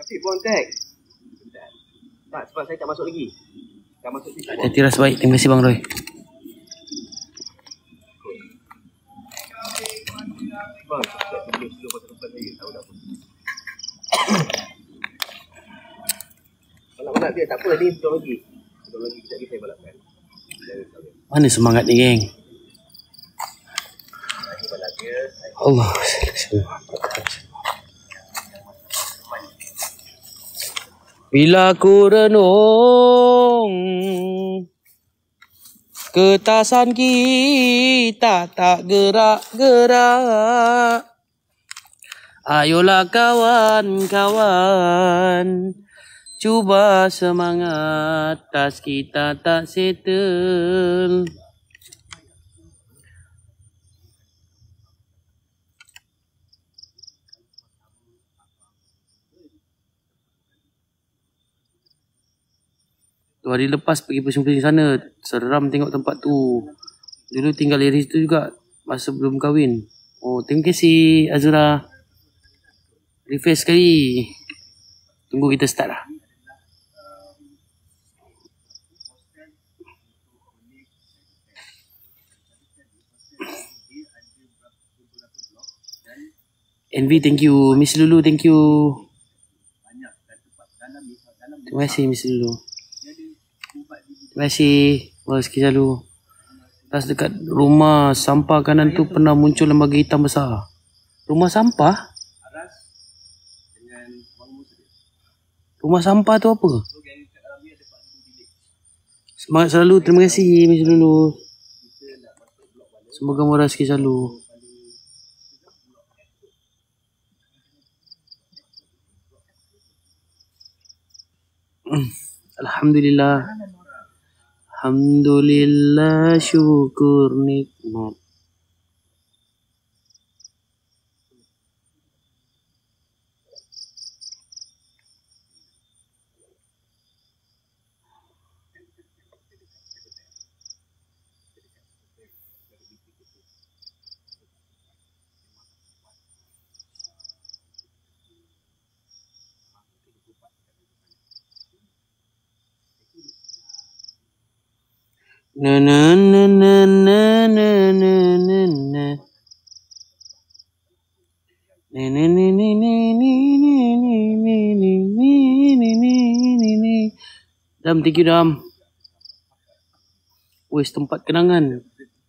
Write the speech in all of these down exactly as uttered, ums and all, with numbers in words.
Tapi buang tag. Tak, sebab saya tak masuk lagi. Tak masuk sini. Saya tiras baik. Terima kasih Bang Roy. Bang, sebelum sebelum pasal tempat saya tahu dah apa. Balap-balap dia tak apa ni betul lagi. Betul lagi kita lagi saya balapkan. Mana semangat ni geng? Allah. Bila ku renung ketasan kita tak gerak-gerak. Ayolah kawan-kawan, cuba semangat, tas kita tak settle. Tu hari lepas pergi pusing-pusing sana, seram tengok tempat tu. Dulu tinggal di situ juga masa belum kahwin. Oh, terima kasih Azura. Refresh sekali. Tunggu kita start lah. Envy, thank you. Miss Lulu, thank you. Terima kasih Miss Lulu. Terima kasih. Wah, sikit selalu. Tas dekat rumah sampah kanan tu pernah muncul lembaga hitam besar. Rumah sampah? Rumah sampah tu apa? Semangat selalu. Terima kasih Miss Lulu. Semoga murah sikit selalu. Alhamdulillah. Alhamdulillah, syukur nikmat. Na na na na na na na na na. Na na na na na na. Dam, thank you Dam. Wes, tempat kenangan.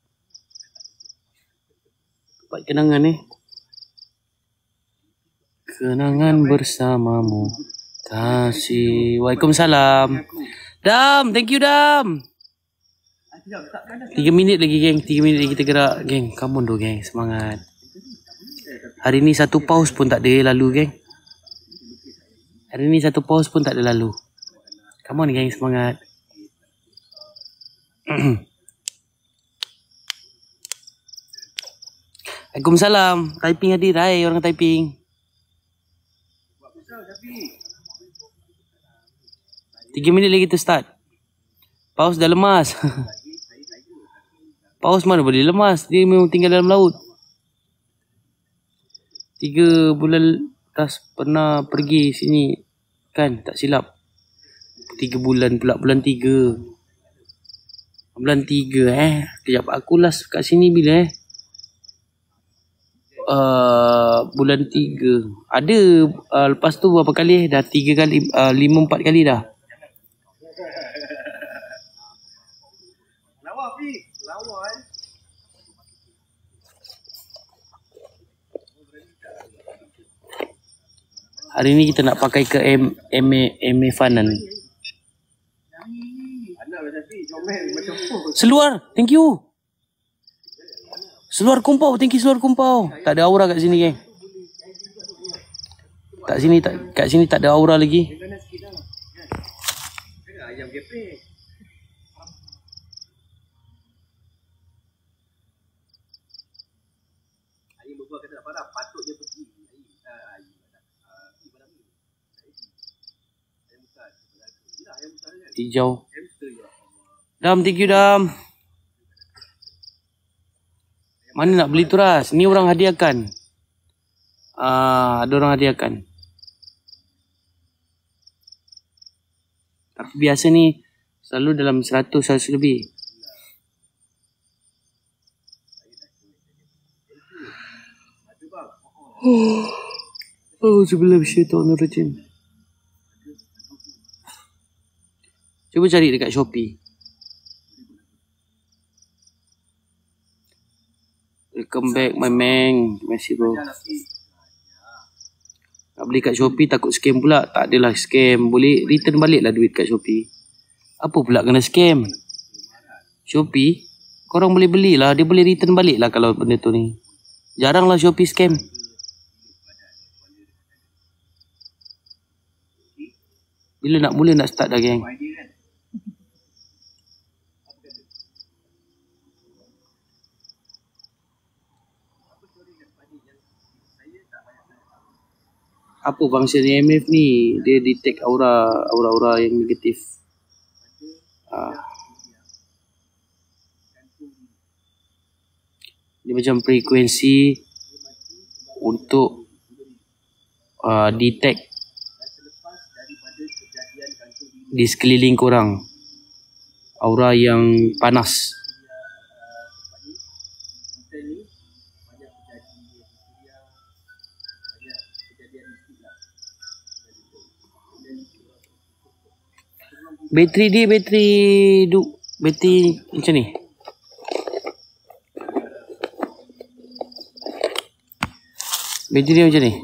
Tempat kenangan eh. Kenangan bersamamu, kasih. Waalaikumsalam. Dam, thank you Dam. Tiga minit lagi geng, tiga minit lagi kita gerak geng. Come on do geng, semangat. Hari ni satu pause pun tak ada lalu geng. Hari ni satu pause pun tak ada lalu. Come on geng, semangat. Waalaikumsalam. Typing hadir, hai orang typing. Tiga minit lagi kita start. Paus dah lemas. Paus mana boleh lemas? Dia memang tinggal dalam laut. Tiga bulan tas pernah pergi sini. Kan? Tak silap. Tiga bulan pula. Bulan tiga. Bulan tiga eh. Kejap. Aku last kat sini bila eh? Uh, bulan tiga. Ada. Uh, lepas tu berapa kali eh? Dah tiga kali. Uh, lima empat kali dah. Hari ni kita nak pakai ke M M M Fanan. Seluar, thank you. Seluar kumpau, thank you seluar kumpau. Tak ada aura kat sini geng. Kat sini tak kat sini tak ada aura lagi. Hijau. Dam, thank you Dam. Mana nak beli turas? Ni orang hadiahkan. Ah, ada orang hadiahkan. Tapi biasa ni selalu dalam seratus, seratus lebih. Oh, oh sebelum syaitanirrajim. Cuba cari dekat Shopee. Welcome back my man. Terima kasih bro. Nak beli kat Shopee takut scam pula. Tak adalah scam. Boleh return balik lah duit kat Shopee. Apa pula kena scam? Shopee, korang boleh belilah. Dia boleh return balik lah kalau benda tu ni. Jarang lah Shopee scam. Bila nak mula nak start dah geng? Apa function E M F ni? Dia detect aura, aura-aura yang negatif. Ah. Dia macam frekuensi untuk uh, detect di sekeliling korang aura yang panas. Bateri dia bateri du bateri macam ni. Bateri dia macam ni.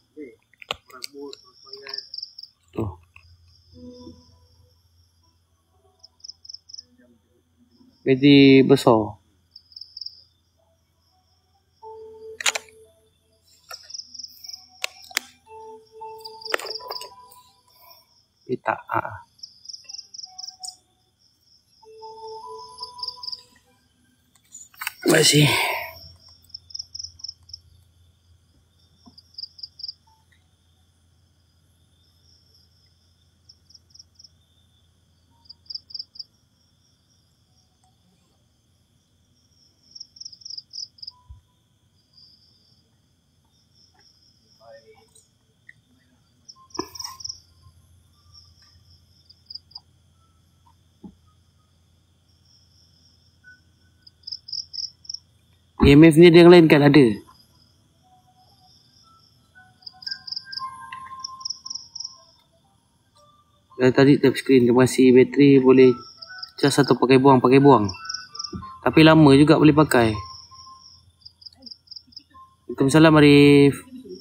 Tuh. Bateri besar. Eh tak. Ah. Terima kasih. E M F ni ada yang lain kan? Ada. Dah tadi tap screen. Terima kasih. Bateri boleh cas atau pakai buang. Pakai buang. Tapi lama juga boleh pakai. Waalaikumsalam Arif.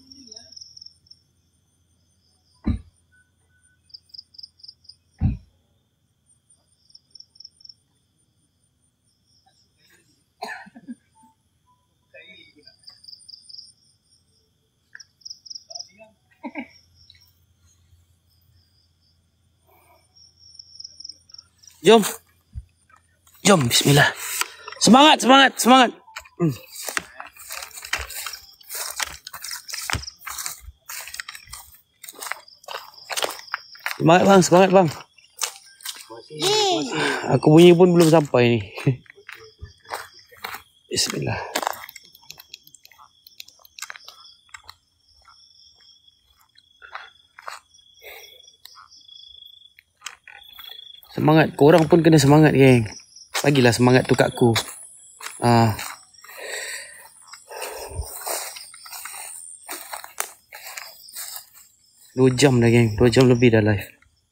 Jom. Jom, bismillah. Semangat, semangat, semangat. Hmm. Semangat bang, semangat bang. Aku bunyi pun belum sampai ni. Bismillah. Semangat, korang pun kena semangat geng. Bagilah semangat tu kat aku. Ah. Dua jam dah geng, dua jam lebih dah live.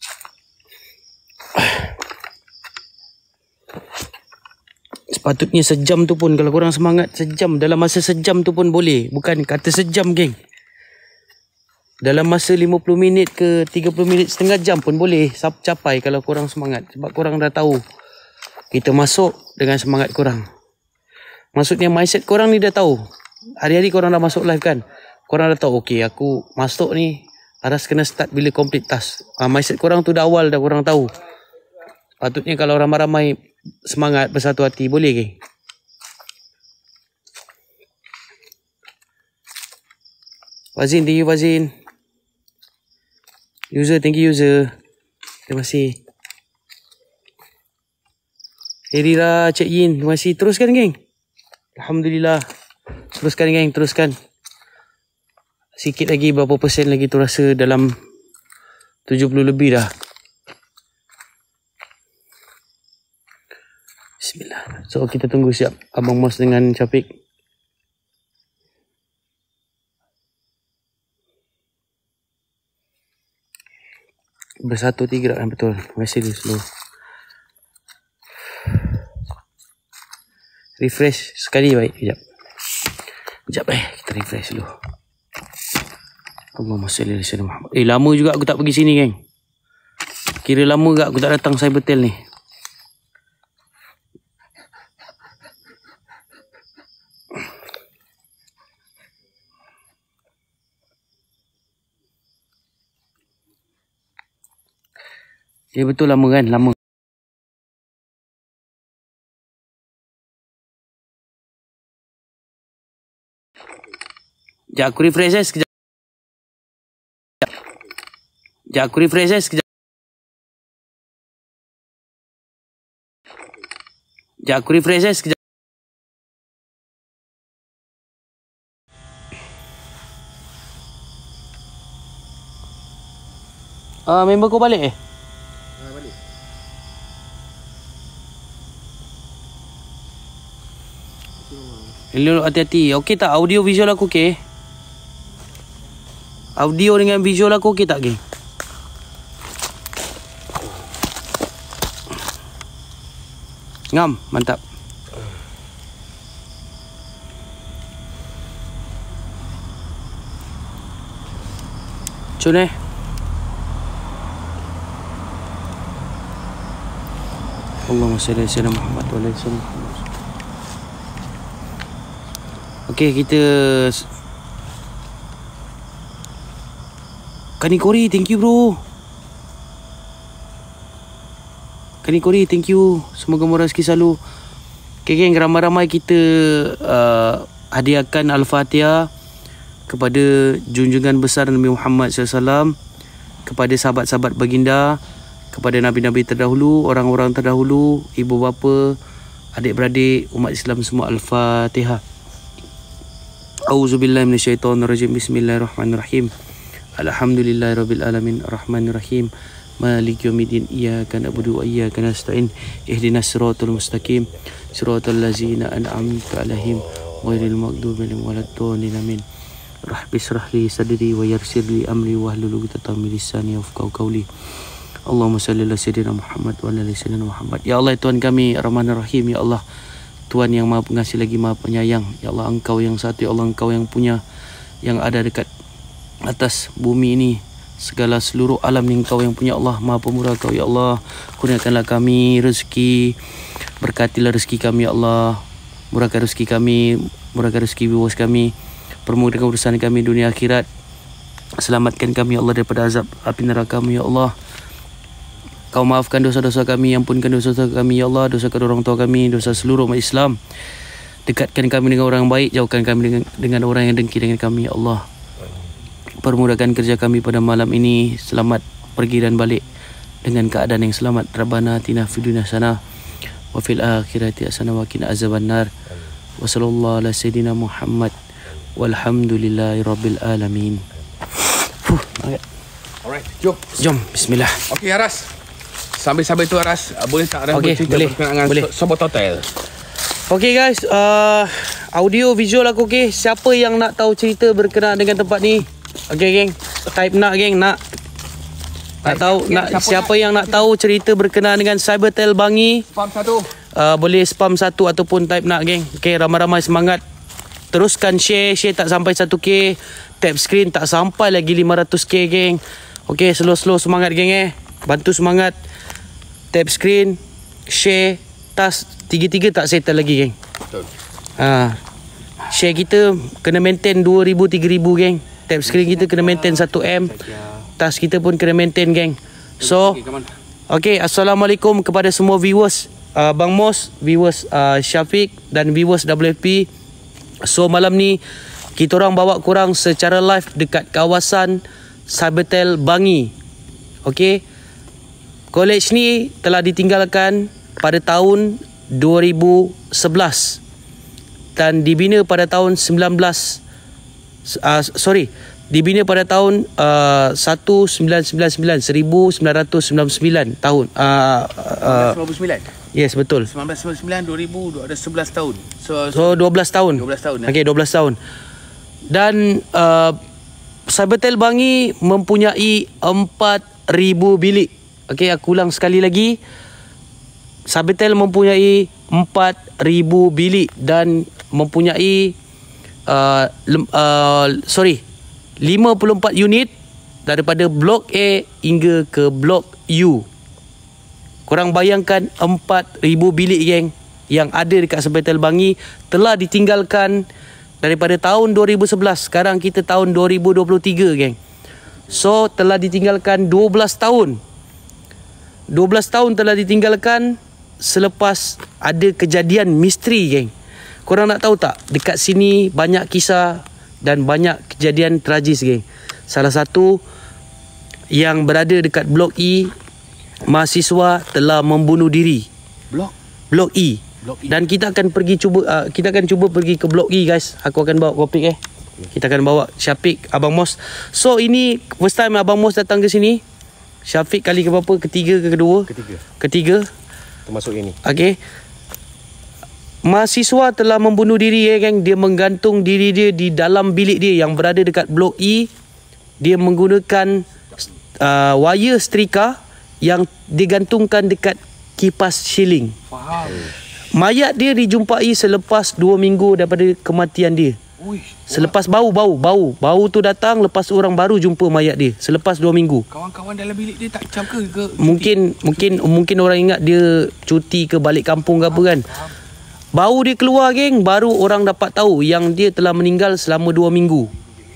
Sepatutnya sejam tu pun kalau korang semangat sejam. Dalam masa sejam tu pun boleh. Bukan kata sejam geng. Dalam masa lima puluh minit ke tiga puluh minit, setengah jam pun boleh capai kalau korang semangat. Sebab korang dah tahu kita masuk dengan semangat korang. Maksudnya mindset korang ni dah tahu. Hari-hari korang dah masuk live kan. Korang dah tahu, okay aku masuk ni harus kena start bila complete task. Ha, mindset korang tu dah awal dah korang tahu. Patutnya kalau ramai-ramai semangat bersatu hati boleh ke? Fazin, thank you Fazin. User, thank you user. Terima kasih. Herira, Cik Yin, terima kasih. Teruskan geng. Alhamdulillah. Teruskan geng, teruskan. Sikit lagi, berapa persen lagi tu rasa dalam tujuh puluh lebih dah. Bismillah. So kita tunggu siap Abang Mos dengan Syafiq. Bersatu tiga kan betul. Masih dulu slow. Refresh sekali baik. Sekejap. Sekejap eh. Kita refresh dulu. Allahumma salli ala sayyidina Muhammad. Eh lama juga aku tak pergi sini geng. Kira lama juga aku tak datang Cybertel ni. Ya betul lama kan? Lama. Sekejap aku refresh eh sekejap. Sekejap aku refresh eh sekejap. Sekejap aku refresh eh sekejap. Ah, uh, member kau balik eh? Ha, balik. Hello, hati-hati. Okey tak audio visual aku okey? Audio dengan visual aku okey tak geng? Ngam, mantap. Cun eh. Allahumma salli ala sayyidina Muhammad wa ala ali sayyidina Muhammad. Okey, kita Kani Kori, thank you bro. Kani Kori, thank you. Semoga murah rezeki selalu. Okay geng, ramai-ramai kita uh, hadiahkan Al-Fatihah kepada junjungan besar Nabi Muhammad sallallahu alaihi wasallam, kepada sahabat-sahabat baginda, kepada Nabi-Nabi terdahulu, orang-orang terdahulu, ibu bapa, adik-beradik, umat Islam semua. Al-Fatihah. A'udzubillahi minasyaitonirrajim. Bismillahirrahmanirrahim. Alhamdulillahirabbil alamin arrahmanir rahim maliki yaumiddin iyyaka na'budu wa iyyaka nasta'in ihdinas siratal mustaqim siratal ladzina an'amta 'alaihim ghairil maghdubi 'alaihim waladdallin amin. Rabbi shrah li sadri wa yassir li amri wahlul 'uqdatam min lisani yafqahu qawli. Allahumma shalli ala sayyidina Muhammad wa ala ali sayyidina Muhammad. Ya Allah Tuhan kami Ar-Rahmanir Rahim, ya Allah Tuhan yang Maha Pengasih lagi Maha Penyayang. Ya Allah Engkau yang satu, ya Allah Engkau yang punya, yang ada dekat atas bumi ini, segala seluruh alam ni Engkau yang punya Allah, Maha Pemurah Kau ya Allah. Kurniakanlah kami rezeki, berkatilah rezeki kami ya Allah, murahkan rezeki kami, murahkan rezeki viewers kami, permudahkan urusan kami dunia akhirat, selamatkan kami ya Allah daripada azab api neraka ya Allah. Kau maafkan dosa-dosa kami, ampunkan dosa-dosa kami ya Allah, dosakan orang tua kami, dosa seluruh umat Islam, dekatkan kami dengan orang baik, jauhkan kami dengan, dengan orang yang dengki dengan kami ya Allah. Permudahkan kerja kami pada malam ini, selamat pergi dan balik dengan keadaan yang selamat. Rabbana atina fid dunya hasanah wa fil akhirati hasanah wa qina azabannar. Wa sallallahu ala sayyidina Muhammad walhamdulillahi rabbil alamin. Fuh, okay. Alright, jom. Jom, bismillah. Okey Aras. Sambil-sambil tu Aras, boleh tak Aras okay, bercerita boleh, berkenaan dengan boleh. Sobot Hotel? Okay guys, uh, audio visual aku okey. Siapa yang nak tahu cerita berkenaan dengan tempat ni? Okay geng, type nak geng, nak nak tahu okay, nak siapa, siapa nak, yang nak tahu cerita berkenaan dengan Cybertel Bangi, spam satu. Uh, boleh spam satu ataupun type nak geng. Okay, ramai-ramai semangat. Teruskan share, share tak sampai satu K. Tap screen tak sampai lagi lima ratus K geng. Okay, slow-slow semangat geng eh. Bantu semangat. Tap screen, share, tas tiga-tiga tak settle lagi geng. Betul. Ha, share kita kena maintain dua ribu tiga ribu geng. Tap screen kita kena maintain satu M. Tas kita pun kena maintain geng. So okay, assalamualaikum kepada semua viewers uh, Bang Mos, viewers uh, Syafiq dan viewers W F P. So malam ni kita orang bawa korang secara live dekat kawasan Cybertel Bangi. Okay, college ni telah ditinggalkan pada tahun dua ribu sebelas dan dibina pada tahun sembilan belas uh, sorry dibina pada tahun uh, seribu sembilan ratus sembilan puluh sembilan, seribu sembilan ratus sembilan puluh sembilan tahun. Uh, uh, sembilan puluh sembilan. Yes, betul. sembilan belas sembilan puluh sembilan, dua ribu, ada sebelas tahun. So, So dua belas tahun. dua belas tahun. Eh? Okey, dua belas tahun. Dan uh, Cybertel Bangi mempunyai empat ribu bilik. Okey, aku ulang sekali lagi. Cybertel mempunyai empat ribu bilik dan mempunyai uh, lem, uh, sorry lima puluh empat unit daripada blok A hingga ke blok U. Korang bayangkan empat ribu bilik geng yang ada dekat Cybertel Bangi telah ditinggalkan daripada tahun dua ribu sebelas. Sekarang kita tahun dua ribu dua puluh tiga geng. So telah ditinggalkan dua belas tahun. dua belas tahun telah ditinggalkan selepas ada kejadian misteri geng. Korang nak tahu tak, dekat sini banyak kisah dan banyak kejadian tragis geng. Salah satu yang berada dekat blok E, mahasiswa telah membunuh diri. Blok Blok E. Blok E. Dan kita akan pergi cuba uh, kita akan cuba pergi ke blok E guys. Aku akan bawa Kopik eh. Kita akan bawa Syafiq, Abang Mos. So ini first time Abang Mos datang ke sini. Syafiq kali ke berapa? Ketiga ke kedua? Ketiga. Ketiga. Termasuk ini. Okey. Mahasiswa telah membunuh diri ya geng. Dia menggantung diri dia di dalam bilik dia yang berada dekat blok E. Dia menggunakan uh, wire setrika yang digantungkan dekat kipas shilling. Faham. Mayat dia dijumpai selepas dua minggu daripada kematian dia. Uish. Selepas bau, bau, bau. Bau tu datang lepas orang baru jumpa mayat dia. Selepas dua minggu. Kawan-kawan dalam bilik dia tak cam ke? ke Mungkin mungkin mungkin orang ingat dia cuti ke balik kampung ke apa kan. Bau dia keluar geng, baru orang dapat tahu yang dia telah meninggal selama dua minggu.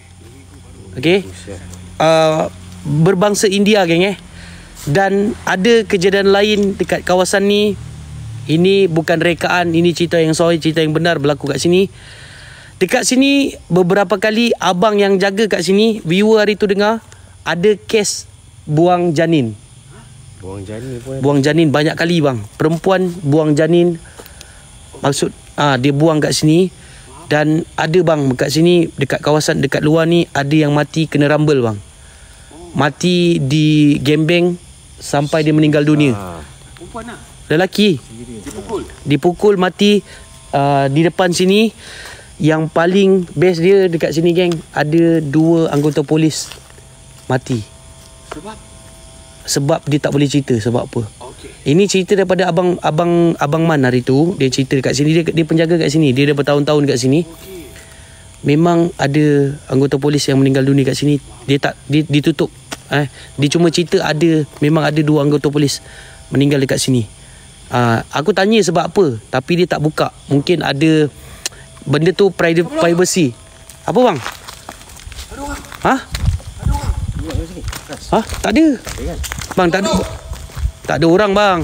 Okey. Uh, berbangsa India geng eh. Dan ada kejadian lain dekat kawasan ni. Ini bukan rekaan, ini cerita yang sahih, cerita yang benar berlaku kat sini. Dekat sini beberapa kali abang yang jaga kat sini, viewer hari tu dengar ada kes buang janin. Buang janin pun. Buang janin banyak kali bang. Perempuan buang janin. Maksud ah dia buang kat sini. Dan ada bang dekat sini, dekat kawasan dekat luar ni ada yang mati kena rambel bang. Mati di gembeng sampai dia meninggal dunia. Ah. Perempuan lah. Lelaki Dipukul. dipukul mati uh, di depan sini. Yang paling best dia dekat sini geng, ada dua anggota polis mati. Sebab? Sebab dia tak boleh cerita sebab apa. Okey. Ini cerita daripada abang abang abang Man hari tu. Dia cerita dekat sini, dia, dia penjaga kat sini. Dia dah bertahun-tahun kat sini. Okey. Memang ada anggota polis yang meninggal dunia kat sini. Dia tak dia, ditutup. Eh, dia cuma cerita ada memang ada dua anggota polis meninggal dekat sini. Uh, aku tanya sebab apa, tapi dia tak buka. Mungkin ada benda tu private privacy. Apa bang? Ada orang. Ha? Ada orang. Ha? Tak ada. Bang, tak ada. Tak ada orang bang.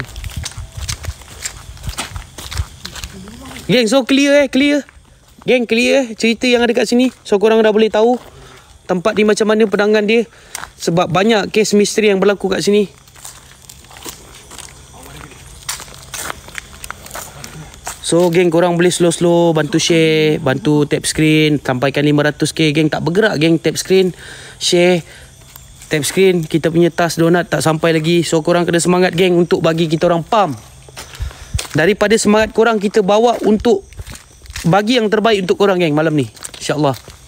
Geng, so clear eh, clear. Geng, clear eh cerita yang ada kat sini. So korang dah boleh tahu tempat ni macam mana penangan dia. Sebab banyak kes misteri yang berlaku kat sini. So geng, korang boleh slow-slow bantu share, bantu tap screen, sampaikan lima ratus k geng. Tak bergerak geng, tap screen, share, tap screen. Kita punya tas donat tak sampai lagi. So korang kena semangat geng untuk bagi kita orang pump. Daripada semangat korang, kita bawa untuk bagi yang terbaik untuk korang geng malam ni, InsyaAllah.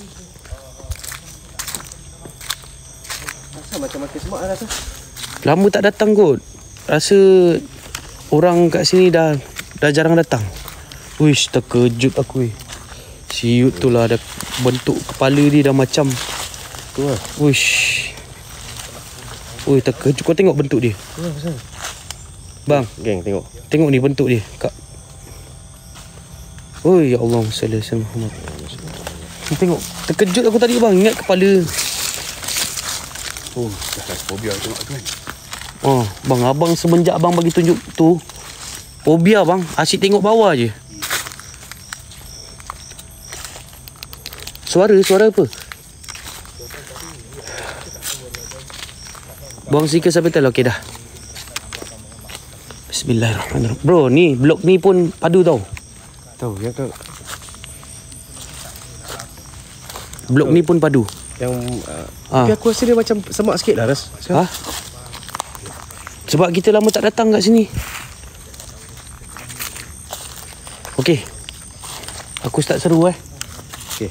Rasa macam makin semak lah rasa. Lama tak datang kot. Rasa orang kat sini dah dah jarang datang. Uish, terkejut aku eh. Siut tu lah, ada bentuk kepala dia dah macam Tu lah. Uish. Ui, terkejut. Kau tengok bentuk dia. Tu lah pasal. Bang, Geng tengok. tengok ni bentuk dia. Kak. Oi, ya Allah, sallallahu alaihi Muhammad. Ni tengok. Terkejut aku tadi bang, ingat kepala. Oh, dah fobia tengok tu kan. Oh, bang, abang semenjak abang bagi tunjuk tu, fobia bang, asyik tengok bawah je. Suara, suara apa? Buang speaker Cybertel. Okey dah. Bismillahirrahmanirrahim. Bro, ni blok ni pun padu tau. Tahu ya kau. Blok ni pun padu. Yang uh, Ah. Tapi aku rasa dia macam semak sikit lah Ras. Ha? Sebab kita lama tak datang kat sini. Okey. Aku start seru eh. Okey.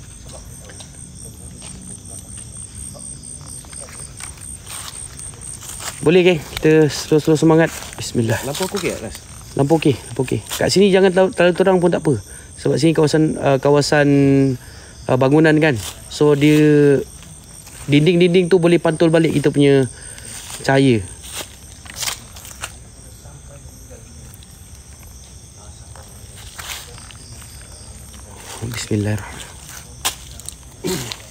Boleh geng, kita slow-slow semangat. Bismillah. Lampu aku okey Ras? Lampu okey, lampu okey. Kat sini jangan terlalu, terlalu terang pun tak apa. Sebab sini kawasan uh, kawasan uh, bangunan kan. So dia dinding-dinding tu boleh pantul balik kita punya cahaya. Bismillahirrahmanirrahim.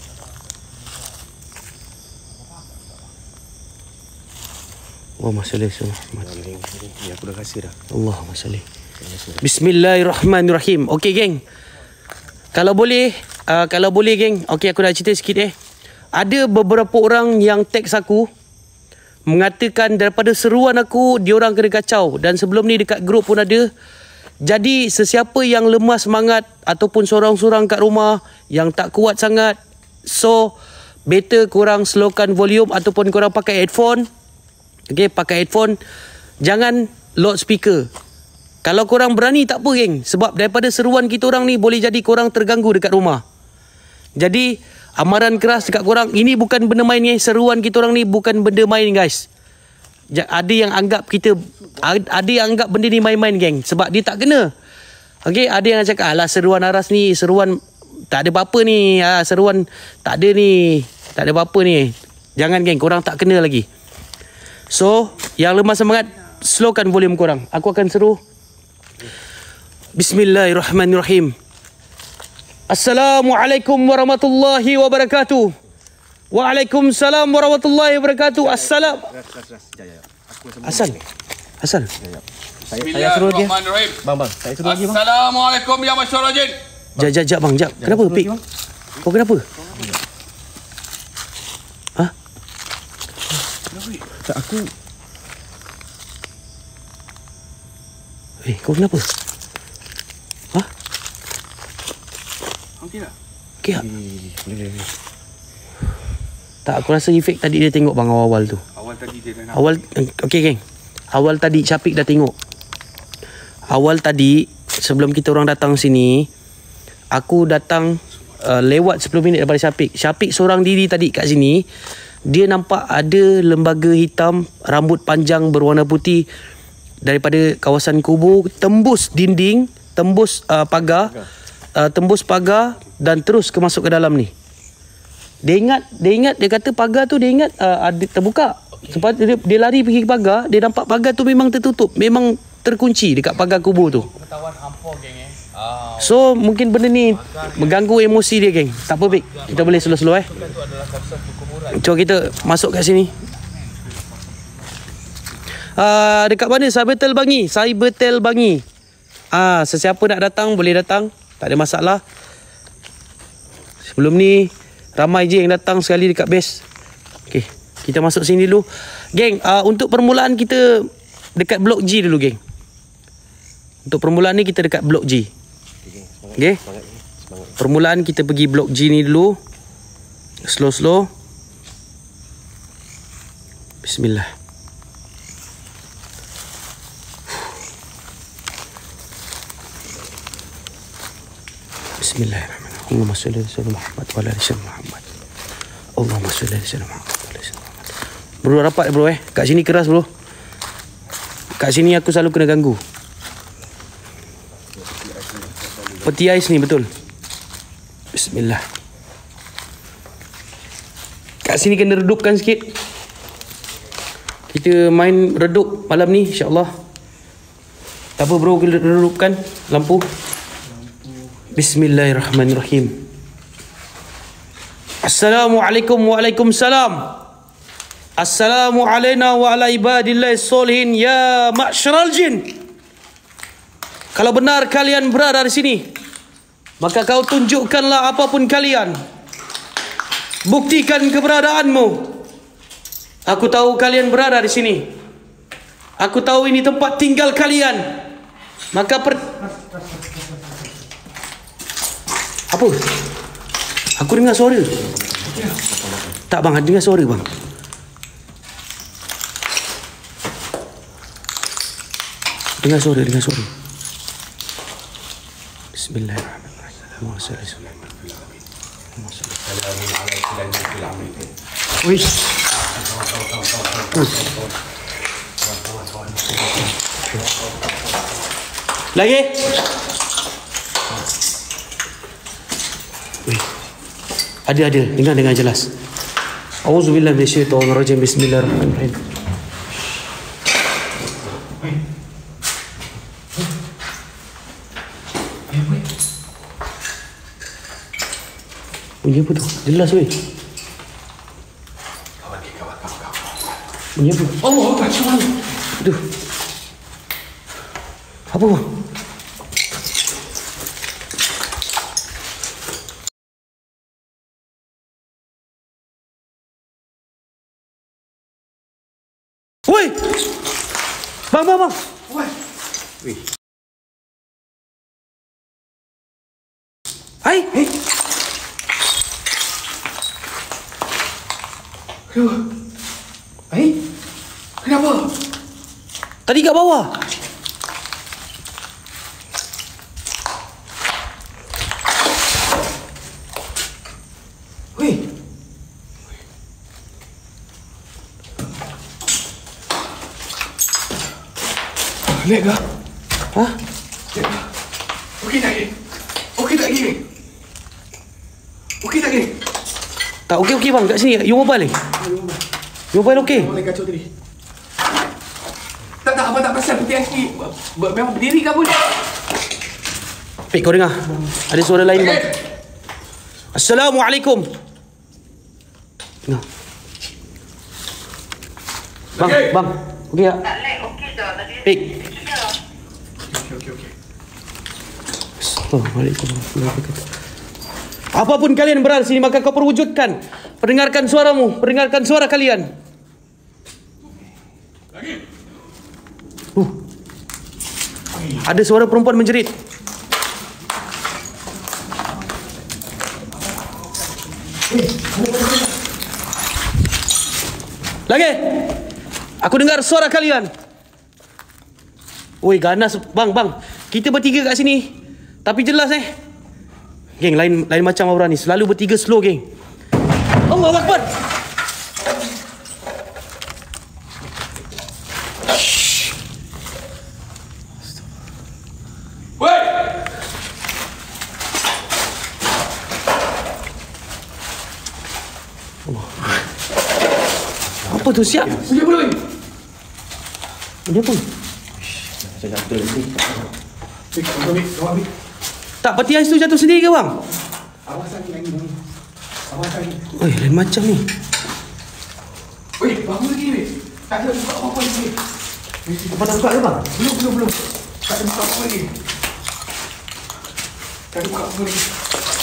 Allahumma salli ala Muhammad. Ya, aku dah kasih dah. Allahumma salli. Bismillahirrahmanirrahim. Okey geng. Kalau boleh, uh, kalau boleh geng, okey aku nak cerita sikit eh. Ada beberapa orang yang teks aku mengatakan daripada seruan aku diorang kena kacau, dan sebelum ni dekat grup pun ada. Jadi sesiapa yang lemah semangat ataupun sorang-sorang kat rumah yang tak kuat sangat, so better korang slowkan volume ataupun korang pakai headphone. Okey, pakai headphone. Jangan loud speaker. Kalau korang berani tak apa geng, sebab daripada seruan kita orang ni boleh jadi korang terganggu dekat rumah. Jadi amaran keras dekat korang, ini bukan benda main ni. Seruan kita orang ni bukan benda main guys. Ada yang anggap kita, ada yang anggap benda ni main-main geng, sebab dia tak kena. Okey, ada yang cakap alah seruan Aras ni seruan tak ada apa-apa ni, ha, seruan tak ada ni, tak ada apa-apa ni. Jangan geng, korang tak kena lagi. So, yang lemah semangat, slowkan volume korang. Aku akan seru. Bismillahirrahmanirrahim. Assalamualaikum warahmatullahi wabarakatuh. Waalaikumsalam warahmatullahi wabarakatuh. Assalam. Hasan. Hasan. Saya suruh dia. Bang, bang. Saya suruh dia, bang. Assalamualaikum ya masyarakat jin. Jap, jap, jap bang, jap. Kenapa Pik? Kau kenapa? Ha? Tak, aku Eh, kau kenapa? Ha? Okey tak? Okey tak? Eh, boleh, boleh. Tak, aku rasa efek tadi dia tengok bang awal-awal tu. Awal tadi dia dah nak. Awal, okey geng. Awal tadi Syafiq dah tengok. Awal tadi sebelum kita orang datang sini, aku datang uh, lewat sepuluh minit daripada Syafiq. Syafiq seorang diri tadi kat sini. Dia nampak ada lembaga hitam, rambut panjang berwarna putih daripada kawasan kubur tembus dinding, tembus uh, pagar, uh, tembus pagar dan terus ke masuk ke dalam ni. Dia ingat, dia ingat dia kata pagar tu dia ingat uh, ada terbuka. Sebab dia, dia lari pergi ke pagar, dia nampak pagar tu memang tertutup, memang terkunci dekat pagar kubur tu. Pengetahuan hampa geng eh. Ah. So mungkin benda ni mengganggu emosi dia geng. Tak apa Bik, kita boleh slow-slow eh. Cuba kita masuk kat sini. Uh, dekat mana? Cybertel Bangi. Cybertel Bangi. Ah, sesiapa nak datang boleh datang, tak ada masalah. Sebelum ni ramai je yang datang sekali dekat base. Okey, kita masuk sini dulu. Geng, uh, untuk permulaan kita dekat blok G dulu geng. Untuk permulaan ni kita dekat blok G. Okey. Permulaan kita pergi blok G ni dulu. Slow-slow. Bismillah. Bismillahirrahmanirrahim. Allahumma shalli ala Muhammad wa ala ali Muhammad. Allahumma shalli ala Muhammad wa ala ali Muhammad. Bro rapat bro eh. Kat sini keras bro. Kat sini aku selalu kena ganggu. Peti ais ni betul. Bismillah. Kat sini kena redupkan sikit. Kita main redup malam ni insya-Allah. Tak apa bro, kita redupkan lampu. Bismillahirrahmanirrahim. Assalamualaikum waalaikumsalam. Assalamu alaina wa ala ibadillahi solihin ya ma'syaral jin. Kalau benar kalian berada di sini, maka kau tunjukkanlah apapun kalian. Buktikan keberadaanmu. Aku tahu kalian berada di sini. Aku tahu ini tempat tinggal kalian. Maka per... Apa? Aku dengar suara. Tak bang, dengar suara bang. Dengar suara, dengar suara. Bismillahirrahmanirrahim. Wih. Lagi. Wih. Ada ada, dengar dengar jelas. Auzubillahi minasyaitonirrajim. Bismillahirrahmanirrahim. Bunyi apa tu? Jelas weh. Bunyi apa? Allah, macam mana? Aduh. Apa bang? Woi! Bang, bang, bang. Woi. Wih. Hai, hai. Kenapa? Hai. Kenapa? Tadi kat bawah. Wih. Lihat kah? Hah? Lihat kah? Okey tak, geng? Okey tak, geng? Okey tak, geng? Tak okey okey bang, kat sini. You mobile ni? You mobile okey? Boleh kacau tadi. Tak, tak, abang tak perasan peti ais ni ber- ber- memang berdiri ke apa ni? Pik, kau dengar. Ada suara lain bang. Assalamualaikum. Dengar. Bang, Okey. bang. Okey tak? Tak like, okey dah. Tadi Pik. Okey, okey, okey. Assalamualaikum warahmatullahi wabarakatuh. Apapun kalian berada sini, maka kau perwujudkan. Perdengarkan suaramu, perdengarkan suara kalian. Lagi. Uh. Ada suara perempuan menjerit. Lagi. Aku dengar suara kalian. Oi, ganas bang, bang. Kita bertiga kat sini. Tapi jelas eh. Geng, lain lain macam orang ni. Selalu bertiga slow, geng. Allahu Akbar. Woi. Apa tu siap? Bunyi apa lagi? Ini apa? Pik, kau ambil, kau ambil. Tak, peti ais tu jatuh sendiri ke bang? Awasan ni lagi, bang. Awasan ni. Oi, lain macam ni. Weh, bangun lagi, weh. Tak ada buka apa-apa lagi. Apa nak buka ke bang? Belum, belum, belum. Tak ada buka apa lagi. Tak ada buka apa lagi.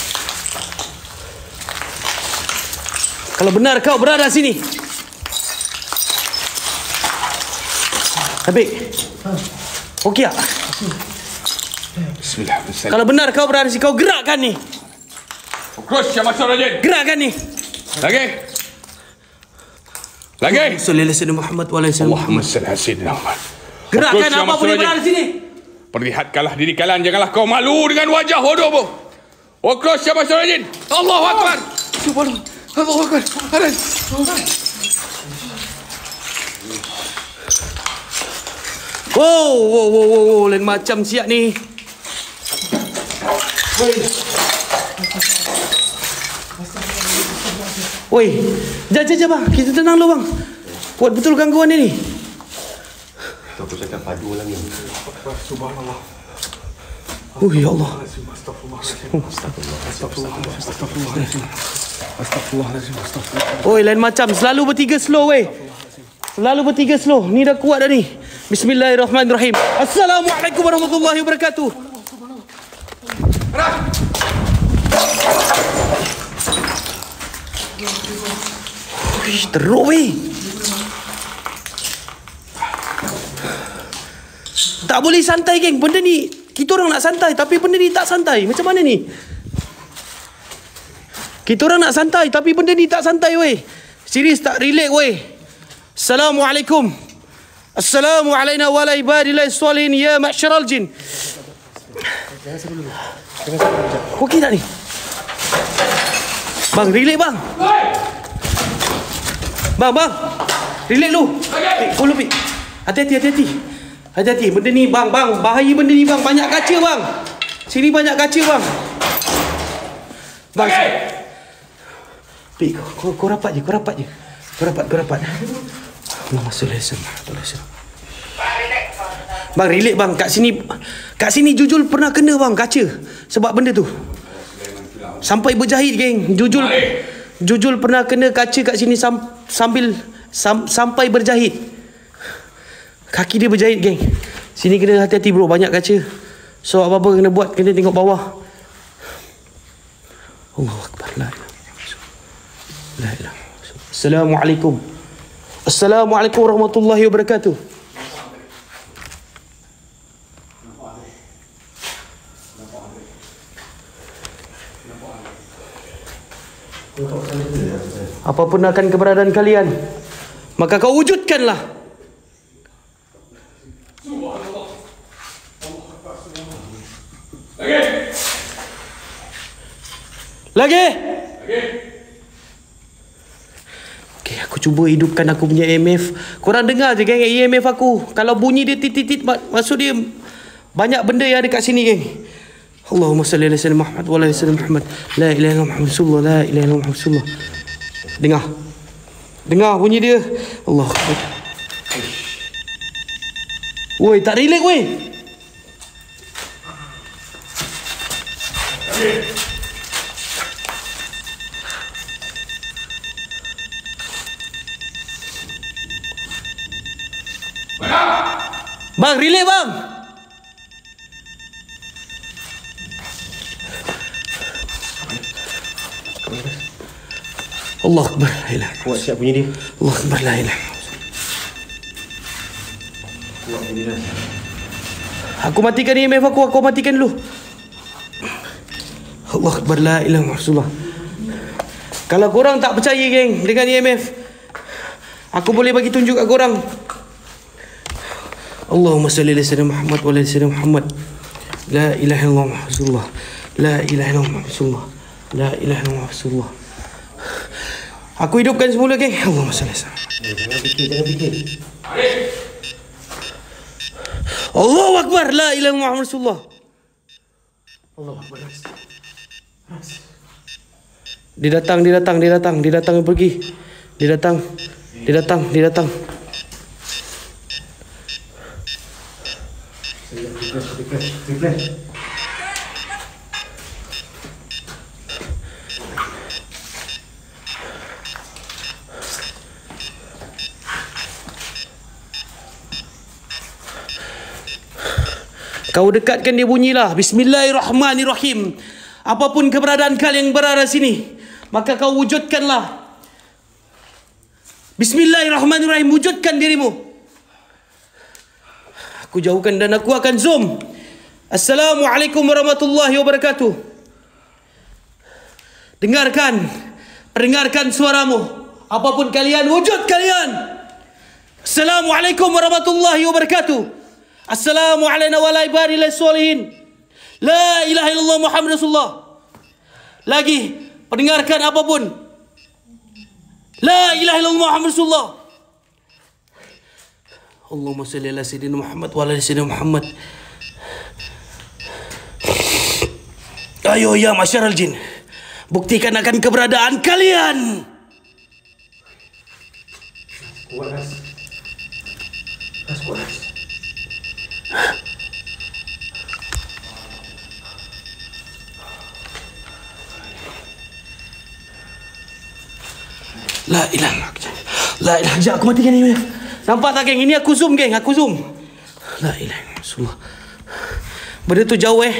Kalau benar kau berada sini. Habis. Okey tak? Bismillahirrahmanirrahim. Kalau benar kau berada sini, kau gerakkan ni. Cross yang masuk rajin. Gerakkan ni. Lagi. Lagi. Sallallahu alaihi wasallam Muhammad wa alaihi wasallam. Muhammad sallallahu alaihi wasallam. Gerakkan apa pun yang berada sini. Perlihatkanlah diri kalian, janganlah kau malu dengan wajah bodohmu. Wakros yang masuk rajin. Allahu Akbar. Subhanallah. Allahu Akbar. Adan. Wow, wow, wow, wow, wow. Lain macam siap ni. Woi, jap, jap, jap bang. Kita tenang dulu bang. Kuat betul gangguan ni ni. Aku cakap padu lah ni. Subhanallah. Oh ya Allah. Oi, lain macam. Selalu bertiga slow weh. Selalu bertiga slow. Ni dah kuat dah ni. Bismillahirrahmanirrahim. Assalamualaikum warahmatullahi wabarakatuh. Uish, teruk weh. Tak boleh santai geng. Benda ni kita orang nak santai tapi benda ni tak santai. Macam mana ni? Kita orang nak santai, tapi benda ni tak santai weh. Serius tak relax weh. Assalamualaikum. Assalamualaikum wa ala ibadillahi sholihin ya ma'syaral jin. Okey tak ni? Bang, relax bang. Bang, bang. Relax lu. Eh, follow me. Hati-hati, hati-hati. Hati-hati, benda ni bang, bang. Bahaya benda ni bang. Banyak kaca bang. Sini banyak kaca bang. Bang. Pik, kau, kau rapat je, kau rapat je. Kau rapat, kau rapat. Allahumma salli alaihi wasallam. Bang, relax bang. Kat sini, kat sini Jujul pernah kena bang kaca. Sebab benda tu. Sampai berjahit geng. Jujul Jujul pernah kena kaca kat sini sam, sambil sam, sampai berjahit. Kaki dia berjahit geng. Sini kena hati-hati bro, banyak kaca. So apa-apa kena buat, kena tengok bawah. Allahu Akbar. La ilaha. La ilaha. Assalamualaikum. Assalamualaikum warahmatullahi wabarakatuh. Apapun akan keberadaan kalian, maka kau wujudkanlah. Lagi. Lagi. Okay, aku cuba hidupkan aku punya E M F. Korang dengar je geng E M F aku. Kalau bunyi dia titit-titit, maksud dia banyak benda yang ada kat sini geng. Allahumma salli ala sayyidina Muhammad wa ala sayyidina Muhammad. La ilaha illallah Muhammad Rasulullah. La ilaha illallah Muhammad Rasulullah. Dengar. Dengar bunyi dia. Allah. Woi, tak relax woi. Bang, relax bang. Allah Akbar. La ilaha. Kuat siap bunyi dia. Allah Akbar. La ilaha. Kuat bunyi dia. Aku matikan E M F aku, aku matikan dulu. Allah Akbar. La ilaha Rasulullah. Kalau korang tak percaya geng dengan E M F, aku boleh bagi tunjuk kat korang. Allahumma salli ala sayyidina Muhammad wa ala sayyidina Muhammad. La ilaha illallah Rasulullah. La ilaha illallah Rasulullah. La ilaha illallah Rasulullah. Aku hidupkan semula geng. Allahumma salli ala sayyidina. Jangan fikir, jangan fikir. Allahu Akbar. La ilaha illallah Rasulullah. Allahu Akbar. Dia datang, dia datang, dia datang, dia datang dia pergi. Dia datang. Dia datang, dia datang. Kau dekatkan dia bunyilah. Bismillahirrahmanirrahim. Apapun keberadaan kalian yang berada sini, maka kau wujudkanlah. Bismillahirrahmanirrahim. Wujudkan dirimu. Aku jauhkan dan aku akan zoom. Assalamualaikum warahmatullahi wabarakatuh. Dengarkan. Dengarkan suaramu. Apapun kalian, wujud kalian. Assalamualaikum warahmatullahi wabarakatuh. Assalamualaikum warahmatullahi wabarakatuh. La ilaha illallah Muhammad Rasulullah. Lagi, pendengarkan apapun. La ilaha illallah Muhammad Rasulullah. Allahumma salli ala sayyidina Muhammad wa ala sayyidina Muhammad. Ayo ya masyarakat jin, buktikan akan keberadaan kalian. Kuat ras. Ras kuat ras. La ilaha. La ilaha. Sekejap aku matikan ni. Nampak tak geng? Ini aku zoom geng, aku zoom. La ilaha illallah. Benda tu jauh eh.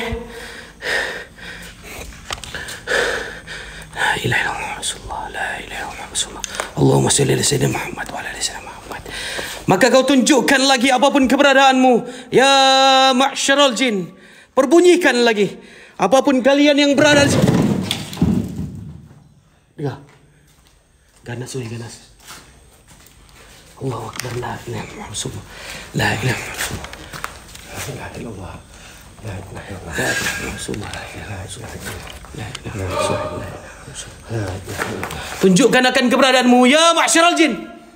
La ilaha illallah Rasulullah. La ilaha illallah Rasulullah. Allahumma salli ala sayyidina Muhammad wa ala sayyidina Muhammad. Maka kau tunjukkan lagi apapun keberadaanmu, ya ma'syaral jin. Perbunyikan lagi apapun kalian yang berada di sini. Dengar. Ganas weh, ganas. Allahu Akbar, la ilaha illallah. La ilaha illallah. La ilaha illallah. La ilaha illallah. La ilaha illallah. Tunjukkan akan keberadaanmu ya ma'syaral jin.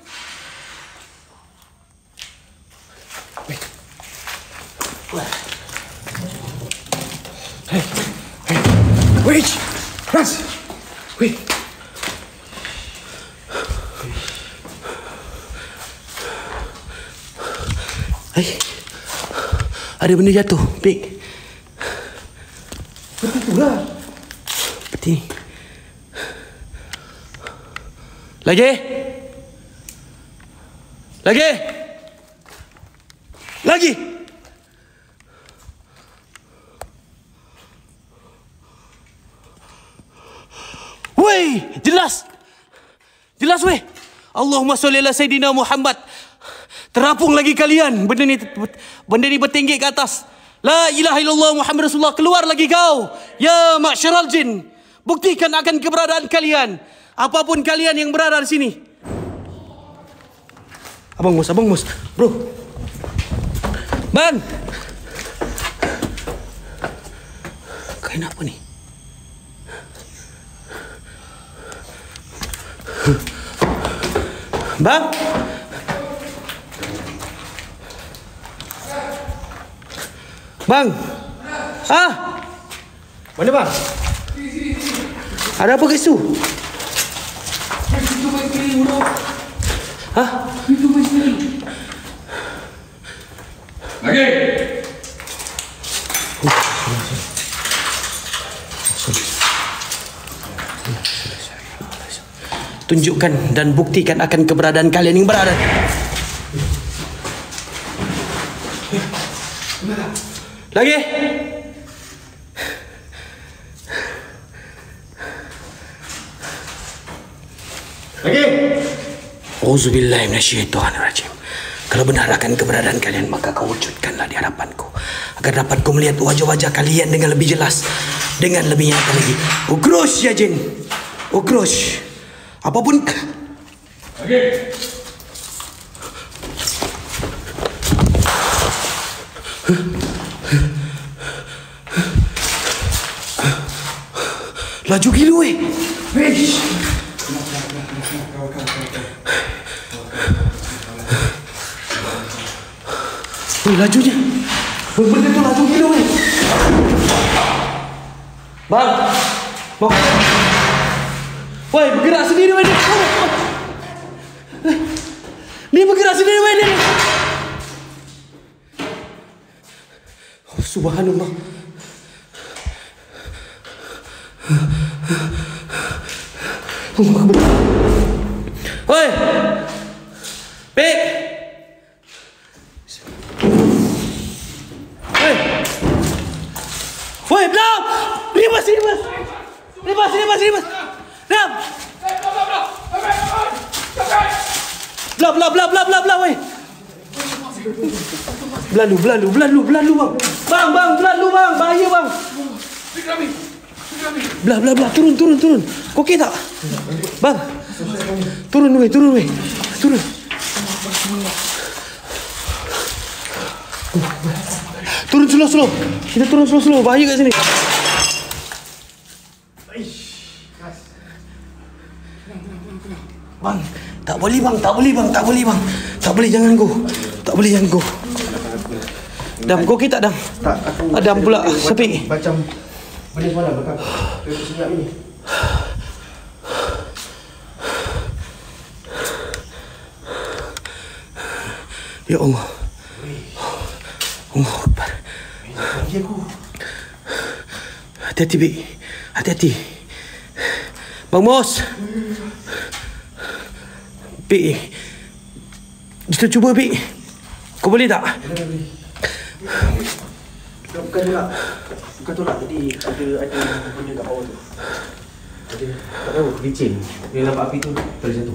Hei. Hei. Wait. Ras. Wait. Hai. Ada benda jatuh, Pik. Seperti tu lah. Seperti ni. Lagi? Lagi? Lagi? Weh, jelas. Jelas weh. Allahumma sholli ala Sayyidina Muhammad. Terapung lagi kalian. Benda ni benda ni bertinggi ke atas. La ilaha illallah Muhammad Rasulullah. Keluar lagi kau. Ya ma'syaral jin. Buktikan akan keberadaan kalian. Apapun kalian yang berada di sini. Abang Mus, Abang Mus. Bro. Bang. Kain apa ni? Bang. Bang. Ah. Mana bang? Ada apa kat situ? Hah? Lagi. Tunjukkan dan buktikan akan keberadaan kalian yang berada. Lagi. Lagi. Auzubillahi minasyaitonirrajim. Kalau benar akan keberadaan kalian, maka kau wujudkanlah di hadapanku, agar dapat ku melihat wajah-wajah kalian dengan lebih jelas, dengan lebih nyata lagi. Ukrosh ya jin. Ukrosh. Apapun. Lagi. Laju gila weh. Wish. Weh, lajunya. Benda tu laju gila weh. Bang. Bang. Weh, bergerak sendiri weh dia. Dia bergerak sendiri weh dia. Oh, subhanallah. Woi, Pik. Woi, woi, belum. Ribas, ribas, ribas, ribas, ribas. Belum. Belah, belah, belah, belah, belah, belah, woi. Belalu, belalu, belalu, belalu, bang. Bang, bang, belalu, bang. Bahaya, bang. Belah, belah, belah. Turun, turun, turun. Okey tak? Bang. Turun, weh, turun, weh. Turun. Turun slow, slow. Kita turun slow, slow. Bahaya kat sini. Bang, tak boleh bang, tak boleh bang, tak boleh bang. Tak boleh, jangan go. Tak boleh, jangan go. Dam, kau okey tak, Dam? Tak, aku... Adam pula, sepi. Macam... Benda semalam belakang. Dia senyap ni. Ya Allah. Allah Akbar. Bagi aku. Hati-hati, Bik. Hati-hati. Bang Mos. Bik. Kita cuba, Bik. Kau boleh tak? Bukan tolak. Bukan tolak. Tadi ada ada benda kat bawah tu. Ada, tak tahu, licin. Dia nampak api tu terjatuh.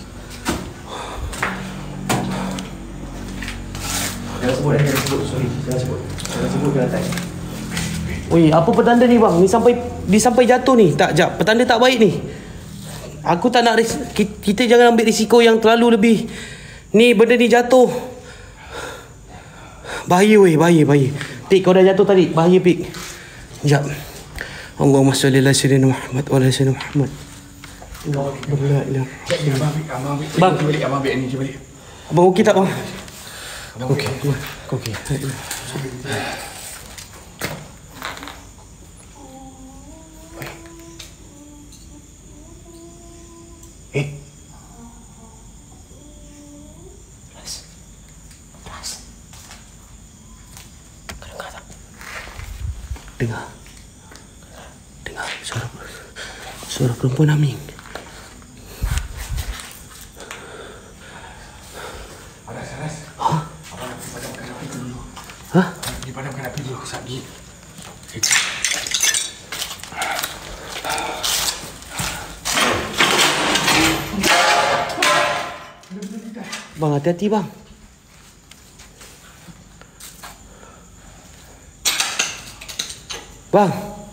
Jangan sebut, eh. Jangan sebut. Sorry. Jangan sebut. Jangan sebut ke lantai. Oi, apa petanda ni bang? Ni sampai ni sampai jatuh ni. Tak, jap. Petanda tak baik ni. Aku tak nak ris- kita jangan ambil risiko yang terlalu lebih. Ni benda ni jatuh. Bahaya weh, bahaya, bahaya. Pik, kau dah jatuh tadi. Bahaya, Pik. Sekejap. Allahumma salli ala sayyidina Muhammad wa ala sayyidina Muhammad. La ilaha Abang ambil, Bang. balik, abang ambil ni je balik. Abang okey tak, bang? Okey. Okey. Eh. Dengar. Dengar suara suara perempuan Aming. Aras, Aras. Ha? Abang nak padamkan api dulu. Ha? Pergi padamkan api dulu sekejap lagi. Bang, hati-hati bang. Bang.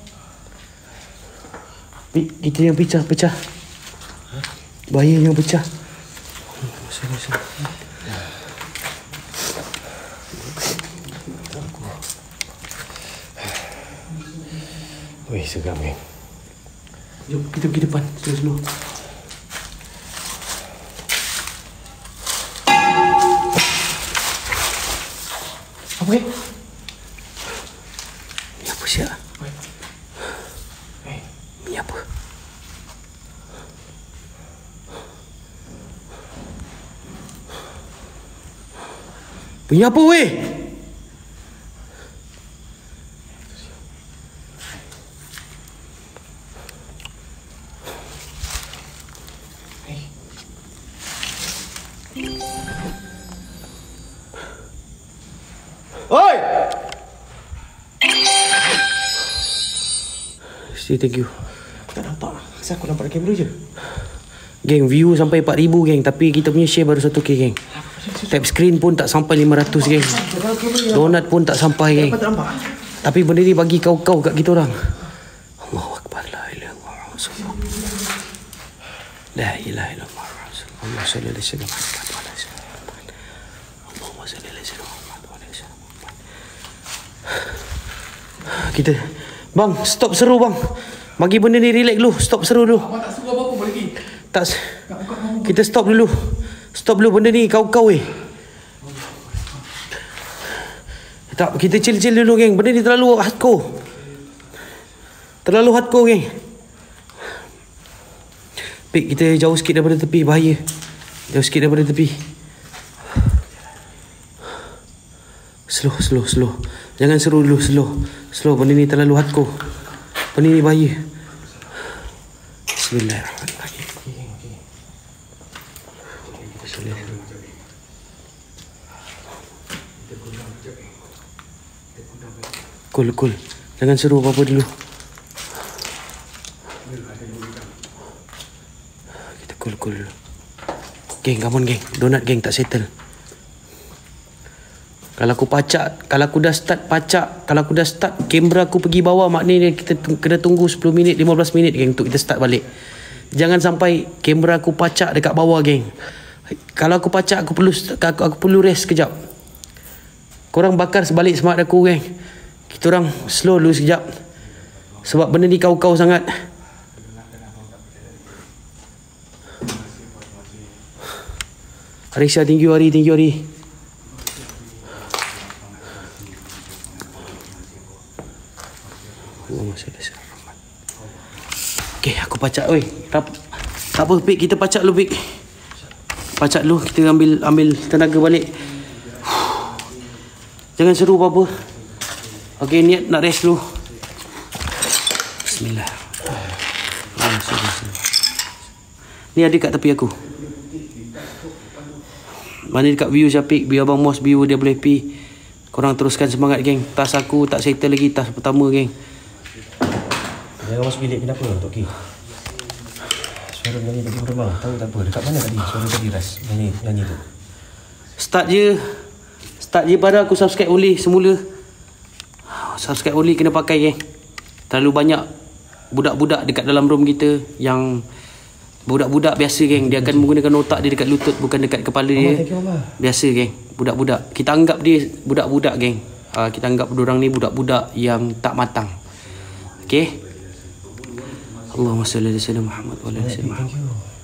Pi- Kita yang pecah, pecah. Bahaya yang pecah. Masuk, masuk. Weh, seram ni. Jom, kita pergi depan. Slow-slow. Apa eh? Ni apa siap? Eh, Ni apa? Bunyi apa weh? oi! Say thank you. Aku tak nampak. Kenapa aku nampak kamera je? Geng, view sampai empat ribu geng. Tapi kita punya share baru satu K geng. Tap screen pun tak sampai lima ratus geng. Donat pun tak sampai geng. Aku tak nampak. Tapi benda ni bagi kau-kau kat kita orang. Allahu Akbar. La ilaha illallah. La ilaha illallah. Allahumma salli ala sayyidina Muhammad wa ala sayyidina Muhammad. Allahumma salli ala sayyidina Muhammad wa ala sayyidina Muhammad. Kita bang, stop seru bang. Bagi benda ni relax dulu. Stop seru dulu. Abang tak suruh apa-apa lagi. Tak. Kita stop dulu. Stop dulu benda ni kau-kau weh. Tak, kita chill-chill dulu geng. Benda ni terlalu hardcore. Terlalu hardcore geng. Pik, kita jauh sikit daripada tepi. Bahaya. Jauh sikit daripada tepi. Slow, slow, slow. Jangan seru dulu, slow. Slow, benda ni terlalu hardcore. Benda ni bahaya. Bismillahirrahmanirrahim. Cool, cool. Jangan seru apa-apa dulu. Kita cool, cool dulu. Geng, come on geng. Donat geng tak settle. Kalau aku pacak, kalau aku dah start pacak, kalau aku dah start kamera aku pergi bawah, maknanya kita t- kena tunggu sepuluh minit, lima belas minit geng untuk kita start balik. Jangan sampai kamera aku pacak dekat bawah geng. Kalau aku pacak aku perlu aku, aku perlu rest sekejap. Korang bakar sebalik semangat aku geng. Kita orang slow dulu sekejap. Sebab benda ni kau-kau sangat. Arisha, thank you Ari, thank you Ari. Okay, aku pacak weh. Tak, tak apa Pik, kita pacak dulu Pik. Pacak dulu, kita ambil ambil tenaga balik. Jangan seru apa-apa. Okay, niat nak rest dulu. Bismillah. Ni ada kat tepi aku. Mana dekat view Syafiq, biar Abang Mos view dia boleh pi. Korang teruskan semangat geng. Tas aku tak settle lagi, tas pertama geng. Jangan masuk bilik, kenapa Tok Ki? Suara nyanyi tadi berbang. Tahu tak apa? Dekat mana tadi suara tadi Ras? Nyanyi, nyanyi tu. Start je. Start je pada aku subscribe only semula. Subscribe only kena pakai geng. Terlalu banyak budak-budak dekat dalam room kita yang Budak-budak biasa geng, dia akan menggunakan otak dia dekat lutut bukan dekat kepala dia. Thank you, Mama. Biasa geng, budak-budak. Kita anggap dia budak-budak geng. Uh, kita anggap orang ni budak-budak yang tak matang. Okey. Allahumma salli ala sayyidina Muhammad wa ala ali sayyidina Muhammad.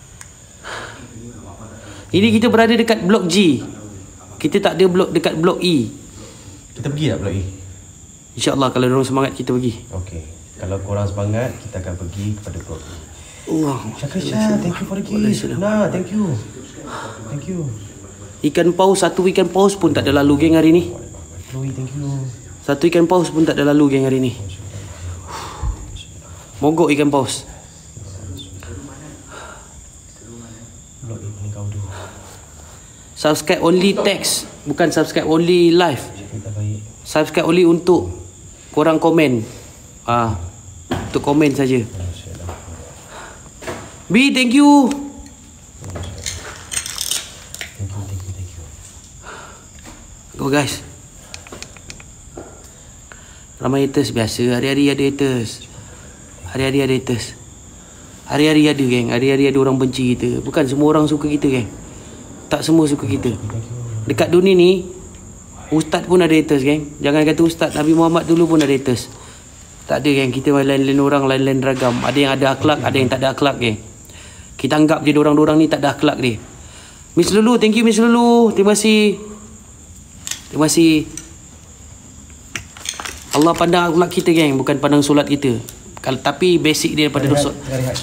Ini kita berada dekat blok G. Kita tak ada blok dekat blok E. Kita pergi tak blok E? InsyaAllah kalau orang semangat kita pergi. Okey. Kalau korang semangat, kita akan pergi kepada blok E. Allah. Syakrisha, thank you for the gift. Nah, thank you. Thank you. Ikan paus, satu ikan paus pun tak ada lalu geng hari ni. Chloe, thank you. Satu ikan paus pun tak ada lalu geng hari ni. Mogok ikan paus. Blok E ni kau dulu. Subscribe only text, bukan subscribe only live. Kita baik. Subscribe only untuk korang komen. Ah, untuk komen saja. B, thank you. Thank you, thank you, thank you. Go guys. Ramai haters biasa. Hari-hari ada haters. Hari-hari ada haters. Hari-hari ada geng. Hari-hari ada orang benci kita. Bukan semua orang suka kita geng. Tak semua suka kita. Dekat dunia ni, ustaz pun ada haters geng. Jangan kata ustaz, Nabi Muhammad dulu pun ada haters. Tak ada geng. Kita lain-lain orang, lain-lain ragam. Ada yang ada akhlak, ada yang tak ada akhlak geng. Kita anggap je orang-orang ni tak ada akhlak dia. Miss Lulu, thank you Miss Lulu. Terima kasih. Terima kasih. Allah pandang akhlak kita geng, bukan pandang solat kita. Kalau tapi basic dia daripada dosa. Rehat.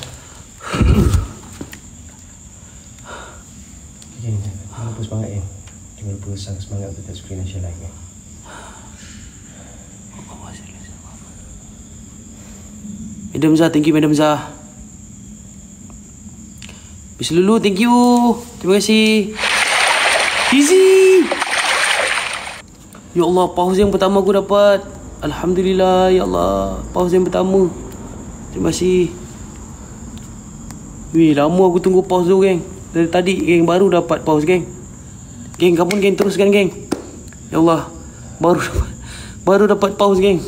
Okay, jangan lupa semangat ya. Jangan lupa sang semangat untuk screen and share like ya. Madam Zah, thank you Madam Zah. Miss Lulu, thank you. Terima kasih. Easy. Ya Allah, pause yang pertama aku dapat. Alhamdulillah, ya Allah. Pause yang pertama. Terima kasih. Wih, lama aku tunggu pause tu, geng. Dari tadi, geng, baru dapat pause, geng. Geng, kamu geng, teruskan, geng. Ya Allah, baru dapat, baru dapat pause, geng.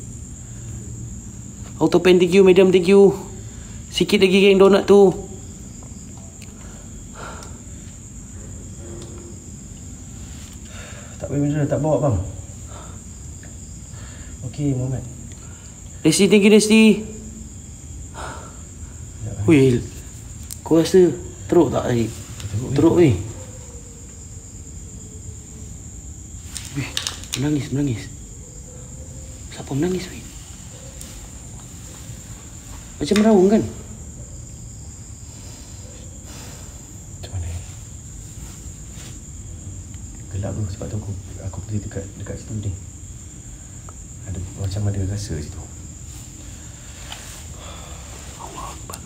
Autopen, thank you. Madam, thank you. Sikit lagi, geng, donat tu. Tak boleh benda, tak bawa bang. Okey, Muhammad. Desti, thank you, Desti. Wih, kau rasa teruk tak tadi? Teruk, weh. Wih, menangis, menangis. Siapa menangis, weh? Macam meraung kan? Macam mana? Gelap tu sebab tu aku aku pergi dekat dekat situ ni. Ada macam ada rasa situ. Allah Akbar.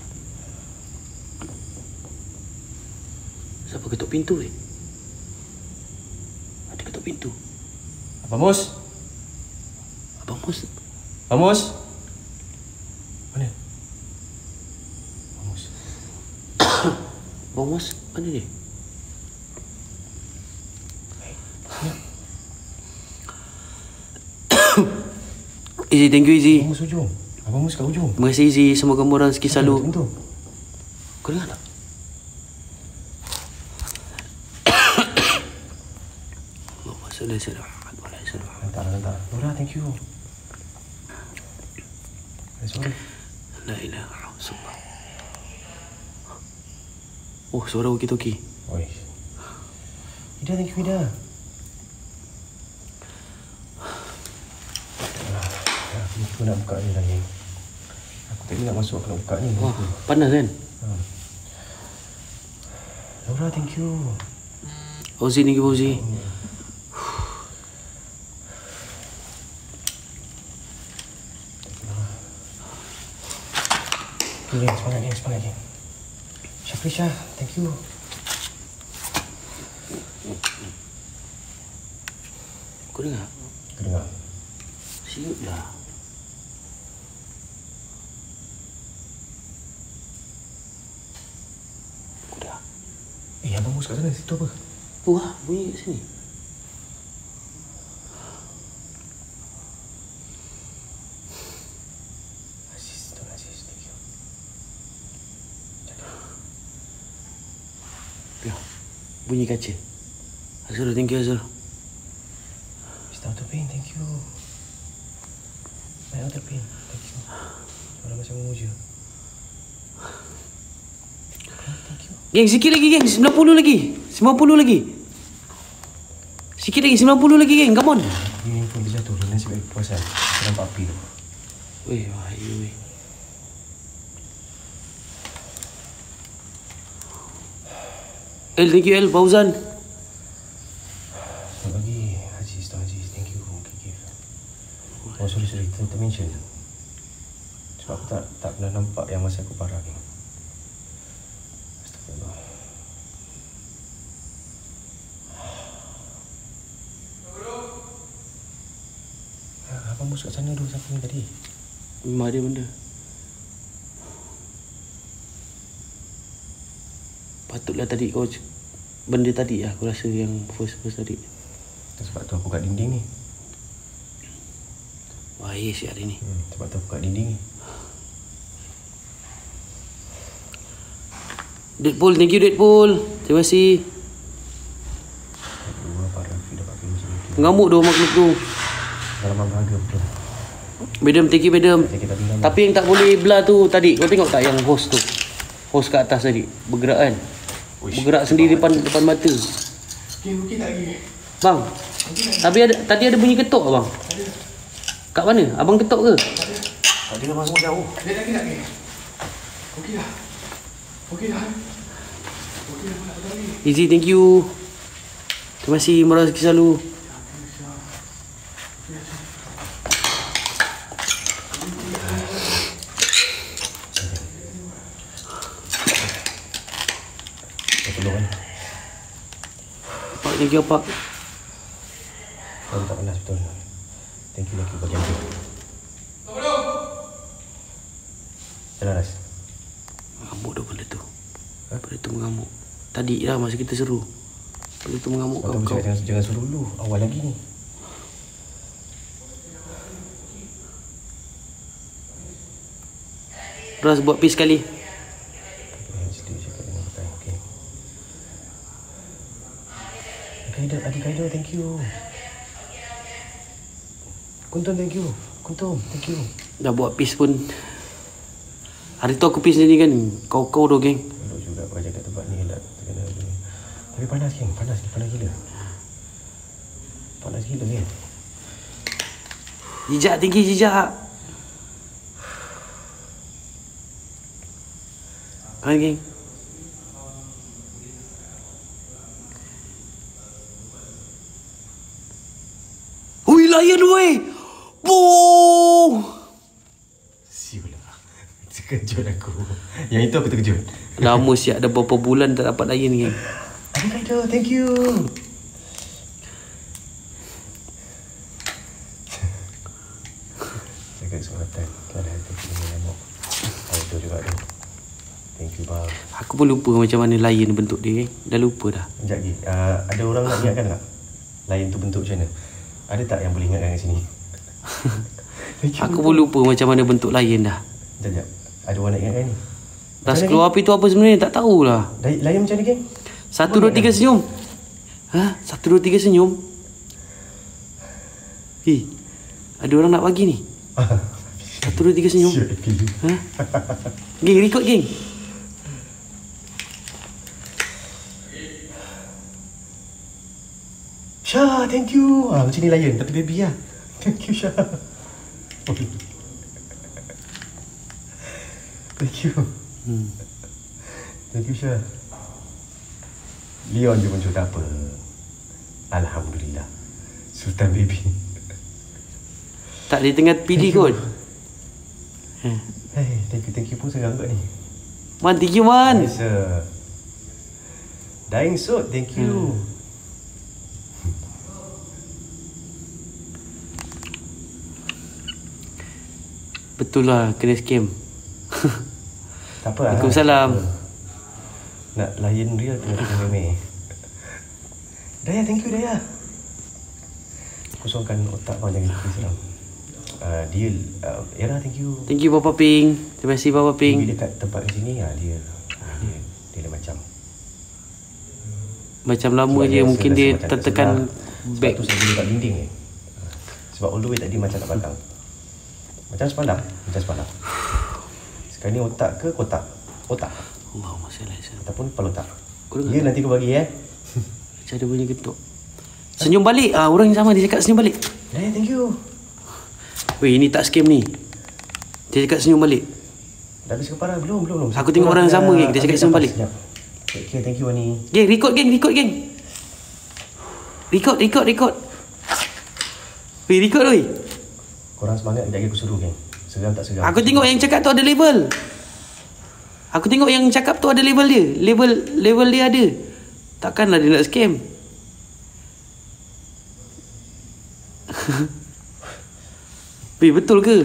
Siapa ketuk pintu, weh? Ada ketuk pintu. Abang Mus? Abang Mus. Abang Mus? Mana? Abang Mus. Abang Mus, mana dia? Izzy, thank you Izzy. Abang Mus ujung. Abang Mus kat ujung. Terima kasih Izzy. Semoga orang rezeki selalu. Pintu. Kau dengar tak? Allahumma salli ala sayyidina Muhammad wa ala ali sayyidina Muhammad. Lantar, lantar. Nora, thank you. Eh, sorry. La ilaha illallah. Oh, suara walkie-talkie. Oi. Ida, thank you Ida. Aku nak buka ni lagi. Aku tak nak masuk, aku nak buka ni. Wah, panas kan? Hmm. Laura, thank you. Fauzi, thank you Fauzi. Okay, geng, semangat geng, semangat geng. Syafrisha, thank you. Kau dengar? Aku dengar. Siut lah. Kuda. Eh, Abang Mus kat sana, situ apa? Wah, bunyi kat sini. Aziz, Tuan Aziz, thank you. Jaga. Bunyi kaca. Azrul, thank you Azrul. Mister Auto Pain, thank you. My Auto Pain, thank you. Suara macam memuja. Thank you. Geng, sikit lagi geng. sembilan puluh lagi. sembilan puluh lagi. Sikit lagi, sembilan puluh lagi geng. Come on. Ini pun dia jatuh. Dia nasib baik puasan. Dia nampak api tu. Weh, wahyu weh. El, thank you El. Fauzan. Selamat pagi, Aziz, Tuan Aziz. Thank you. Okay, give. Oh, sorry, sorry. Ter mention. Sebab aku tak, tak pernah nampak yang masa aku parah ni. Astagfirullah. Abang bos kat sana dulu siapa ni tadi? Memang ada benda. Patutlah tadi kau c- benda tadi lah aku rasa yang first first tadi. Sebab tu aku kat dinding ni. Bahaya siap hari ni. Hmm, sebab tu aku kat dinding ni. Deadpool, thank you Deadpool. Terima kasih. Dua para Rafi dapat film macam ni. Mengamuk doh makhluk tu. Dalam berharga betul. Bedam, thank you Bedam. Saya kita bilang. Tapi yang tak boleh belah tu tadi, kau tengok tak yang host tu? Host kat atas tadi, bergerak kan? Bergerak sendiri depan depan mata. Okey, okey tak lagi. Bang, tapi ada, tadi ada bunyi ketuk abang. Kat mana? Abang ketuk ke? Tadi memang semua jauh. Dia lagi tak lagi. Okey dah. Okey dah. Okey dah, nak lagi. Easy, thank you. Terima kasih, murah rezeki selalu. Pak, thank you Pak. Aku tak panas betul. Thank you lagi bagi aku. Jalan Ras. Mengamuk dah benda tu. Benda tu mengamuk. Tadi lah masa kita seru. Benda tu mengamuk kau. Kau kau. jangan, jangan suruh dulu. Awal lagi ni. Ras buat peace sekali. Kaido, adik Kaido, thank you. Kuntum, thank you. Kuntum, thank you. Dah buat peace pun. Hari tu aku peace sendiri kan. Kau-kau doh geng. Duduk juga pakai jaket tempat ni lah. Tapi panas geng, panas ni, panas gila. Panas gila geng. Jijak tinggi jijak. Kan geng. Hui layan weh. Boom. Siulah. Terkejut aku. Yang itu aku terkejut. Lama siap dah berapa bulan tak dapat layan geng. Adik Kaido, thank you. Jaga kesempatan. Kau ada hati kita nyamuk. Kaido juga ada. Thank you bang. Aku pun lupa macam mana layan bentuk dia geng. Dah lupa dah. Sekejap lagi. Uh, ada orang nak ingatkan tak? Lain tu bentuk macam mana? Ada tak yang boleh ingatkan kat sini? Aku pun lupa macam mana bentuk layan dah. Sekejap, sekejap. Ada orang nak ingatkan ni? Ras keluar api tu apa sebenarnya tak tahulah. Lain, lain macam ni geng? Satu, dua, tiga senyum. Ha? Satu, dua, tiga senyum. Hei, ada orang nak bagi ni. Satu, dua, tiga senyum. Ha? Geng, record geng. Syah, thank you. Ah, macam ni layan, tapi baby lah. Thank you, Syah. Thank you. Hmm. Thank you, Syah. Leon je muncul tak apa. Alhamdulillah. Sultan baby. Tak, dia tengah pilih kot. Ha. Hey, thank you, thank you pun segang kot ni. Man, thank you Man. Yes, sir. Dying Sot, thank you. Hmm. Betul lah, kena scam. Tak apa lah. Waalaikumsalam. Nak layan real tengah tengah meme. Daya, thank you Daya. Kosongkan otak kau jangan fikir seram. Uh, dia, uh, Era, thank you. Thank you Papa Ping. Terima kasih Papa Ping. Dia dekat tempat di sini, ah, dia, dia, dia, dia macam. Macam lama Sebab je mungkin dia macam tak tertekan sedar. back. Sebab tu saya boleh kat dinding ni. Sebab all the way tadi macam tak pandang. Macam semalam. Macam semalam. Sekarang ni otak ke kotak? Otak. Allahumma salli alaihi wasallam. Ataupun kepala otak. Kau dengar Ya, nanti kau bagi eh. macam ada bunyi ketuk. Senyum balik. Ah, orang yang sama dia cakap senyum balik. Eh, thank you. Weh, ini tak scam ni. Dia cakap senyum balik. Dah habis kepala? Belum, belum, belum. Aku tengok orang yang sama, geng. Dia cakap senyum balik. Okay, thank you, Wani. Geng, record geng, record geng. Record, record, record. Weh, record weh. Korang semangat, sekejap lagi aku suruh, geng. Seram tak seram. Aku tengok yang cakap tu ada label. Aku tengok yang cakap tu ada label dia. Label label dia ada. Takkanlah dia nak scam. Weh, betul ke?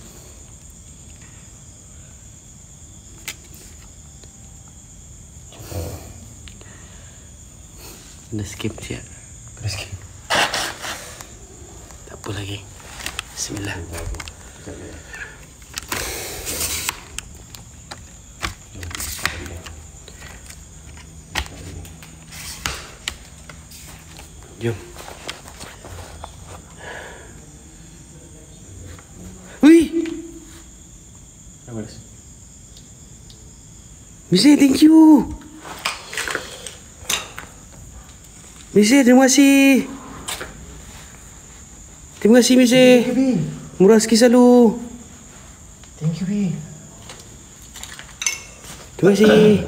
Kena skip siap. Kena skip. Tak apa lagi. Bismillah. Jom. Wih. Mister, thank you. Mister, terima kasih. Terima kasih, Mister. Murah sikit selalu. Thank you, B. Terima kasih.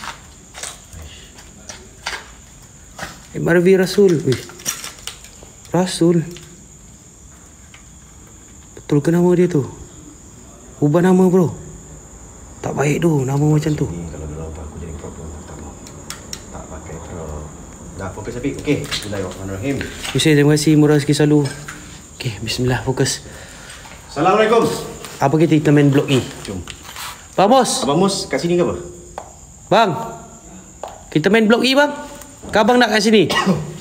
M R V Rasul. Wih. Rasul. Betul ke nama dia tu? Ubah nama, bro. Tak baik tu nama macam tu. Ni kalau dalam aku jadi problem tak mau. Tak pakai pro. Dah fokus Afiq. Okey. Bismillahirrahmanirrahim. Mister, terima kasih. Murah sikit selalu. Okey, bismillah, fokus. Assalamualaikum. Apa kita kita main blok E? Jom. Bang Bos. Abang Mus kat sini ke apa? Bang. Kita main blok E, bang. Kau abang nak kat sini?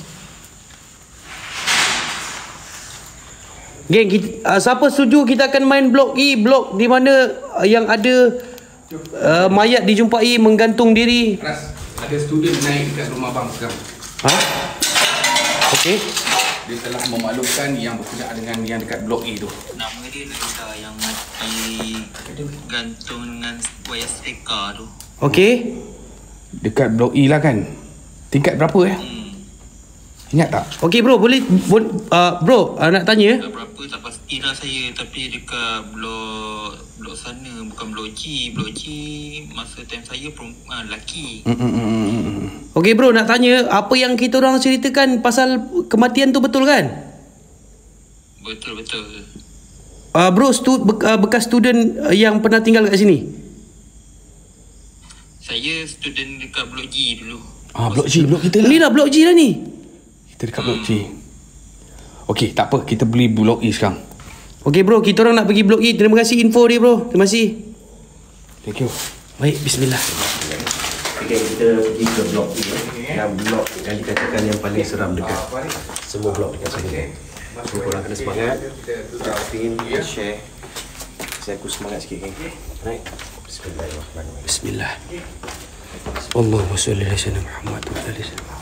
Geng, kita, uh, siapa setuju kita akan main blok E, blok di mana uh, yang ada uh, mayat dijumpai menggantung diri. Ras, ada student naik dekat rumah abang sekarang. Ha? Okey. Dia telah memaklumkan yang berkenaan dengan yang dekat blok E tu. Nama dia Lisa yang mati gantung dengan wayar serika tu. Okey. Dekat blok E lah kan? Tingkat berapa ya? Hmm. Ingat tak? Okey bro, boleh bo, uh, bro uh, nak tanya. Tak berapa tak pastilah saya, tapi dekat blok blok sana bukan blok G. Blok G masa time saya perempuan lelaki. Mm, mm, mm, mm, mm. Okey bro, nak tanya apa yang kita orang ceritakan pasal kematian tu betul kan? Betul betul. Uh, bro, stu, be, uh, bekas student uh, yang pernah tinggal kat sini. Saya student dekat blok G dulu. Ah, blok G, blok kita lah. Ni lah blok G lah ni. Kita dekat blok G. Okey, tak apa, kita beli blok E sekarang. Okey bro, kita orang nak pergi blok E. Terima kasih info dia bro. Terima kasih. Thank you. Baik, bismillah. Okey, kita pergi ke blok E. Yang blok yang dikatakan yang paling seram dekat semua blok dekat sini. So, korang kena semangat. Pin, share. Saya aku semangat sikit, geng. Right. Bismillahirrahmanirrahim. Bismillah. Allahumma salli ala sayyidina Muhammad wa ala ali sayyidina Muhammad.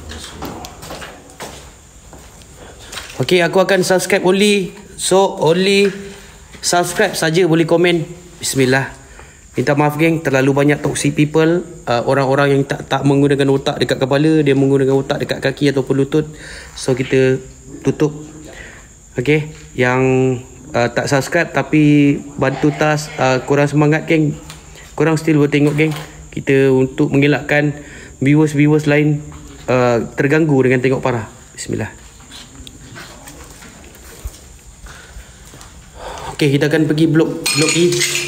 Okey, aku akan subscribe only. So, only subscribe saja, boleh komen. Bismillah. Minta maaf geng, terlalu banyak toxic people, uh, orang-orang yang tak tak menggunakan otak dekat kepala, dia menggunakan otak dekat kaki ataupun lutut. So, kita tutup. Okey, yang uh, tak subscribe tapi bantu tas, uh, korang semangat geng. Korang still boleh tengok geng. Kita untuk mengelakkan viewers-viewers lain uh, terganggu dengan tengok parah. Bismillah. Okey, kita akan pergi blok blok E.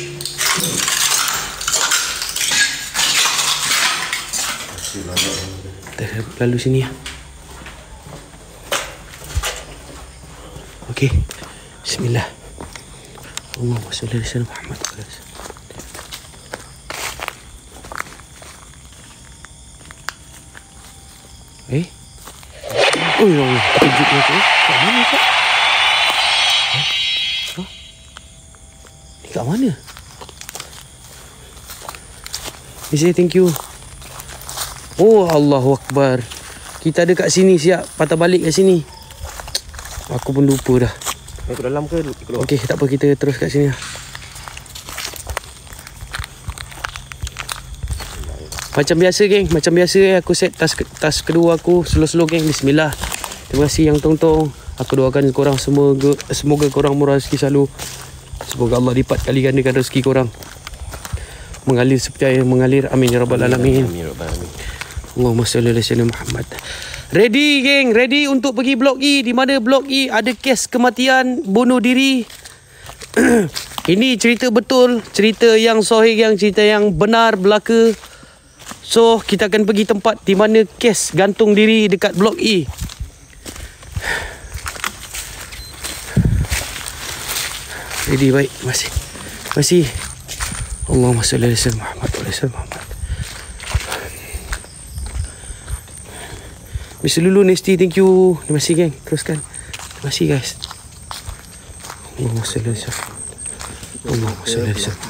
Kita lalu sini ya. Okey. Bismillah. Allahumma shalli ala sayyidina Muhammad wa ala ali. Eh? Oh ya Allah, kejut aku. Kat mana kak? Hah? Ni kat mana? Mister, thank you. Oh, Allahu Akbar. Kita ada kat sini siap. Patah balik kat sini. Aku pun lupa dah. Naik ke dalam ke keluar? Okey, tak apa, kita terus kat sini lah. Macam biasa geng, macam biasa eh, aku set tas tas kedua aku slow-slow geng. Bismillah. Terima kasih yang tong-tong. Aku doakan korang semoga semoga korang murah rezeki selalu. Semoga Allah lipat kali gandakan rezeki korang. Mengalir seperti air mengalir. Amin ya rabbal alamin. Amin ya rabbal alamin. Allahumma salli ala sayyidina Muhammad. Ready geng, ready untuk pergi Blok E. Di mana Blok E ada kes kematian bunuh diri. Ini cerita betul, cerita yang sahih, yang cerita yang benar berlaku. So kita akan pergi tempat di mana kes gantung diri dekat Blok E. Ready, baik, masih masih. Allahumma salli ala sayyidina Muhammad wa ala sayyidina Muhammad. Mister Lulu, Nesty, thank you. Terima kasih geng, teruskan. Terima kasih guys. Allahumma salli ala sayyidina Allahumma salli ala sayyidina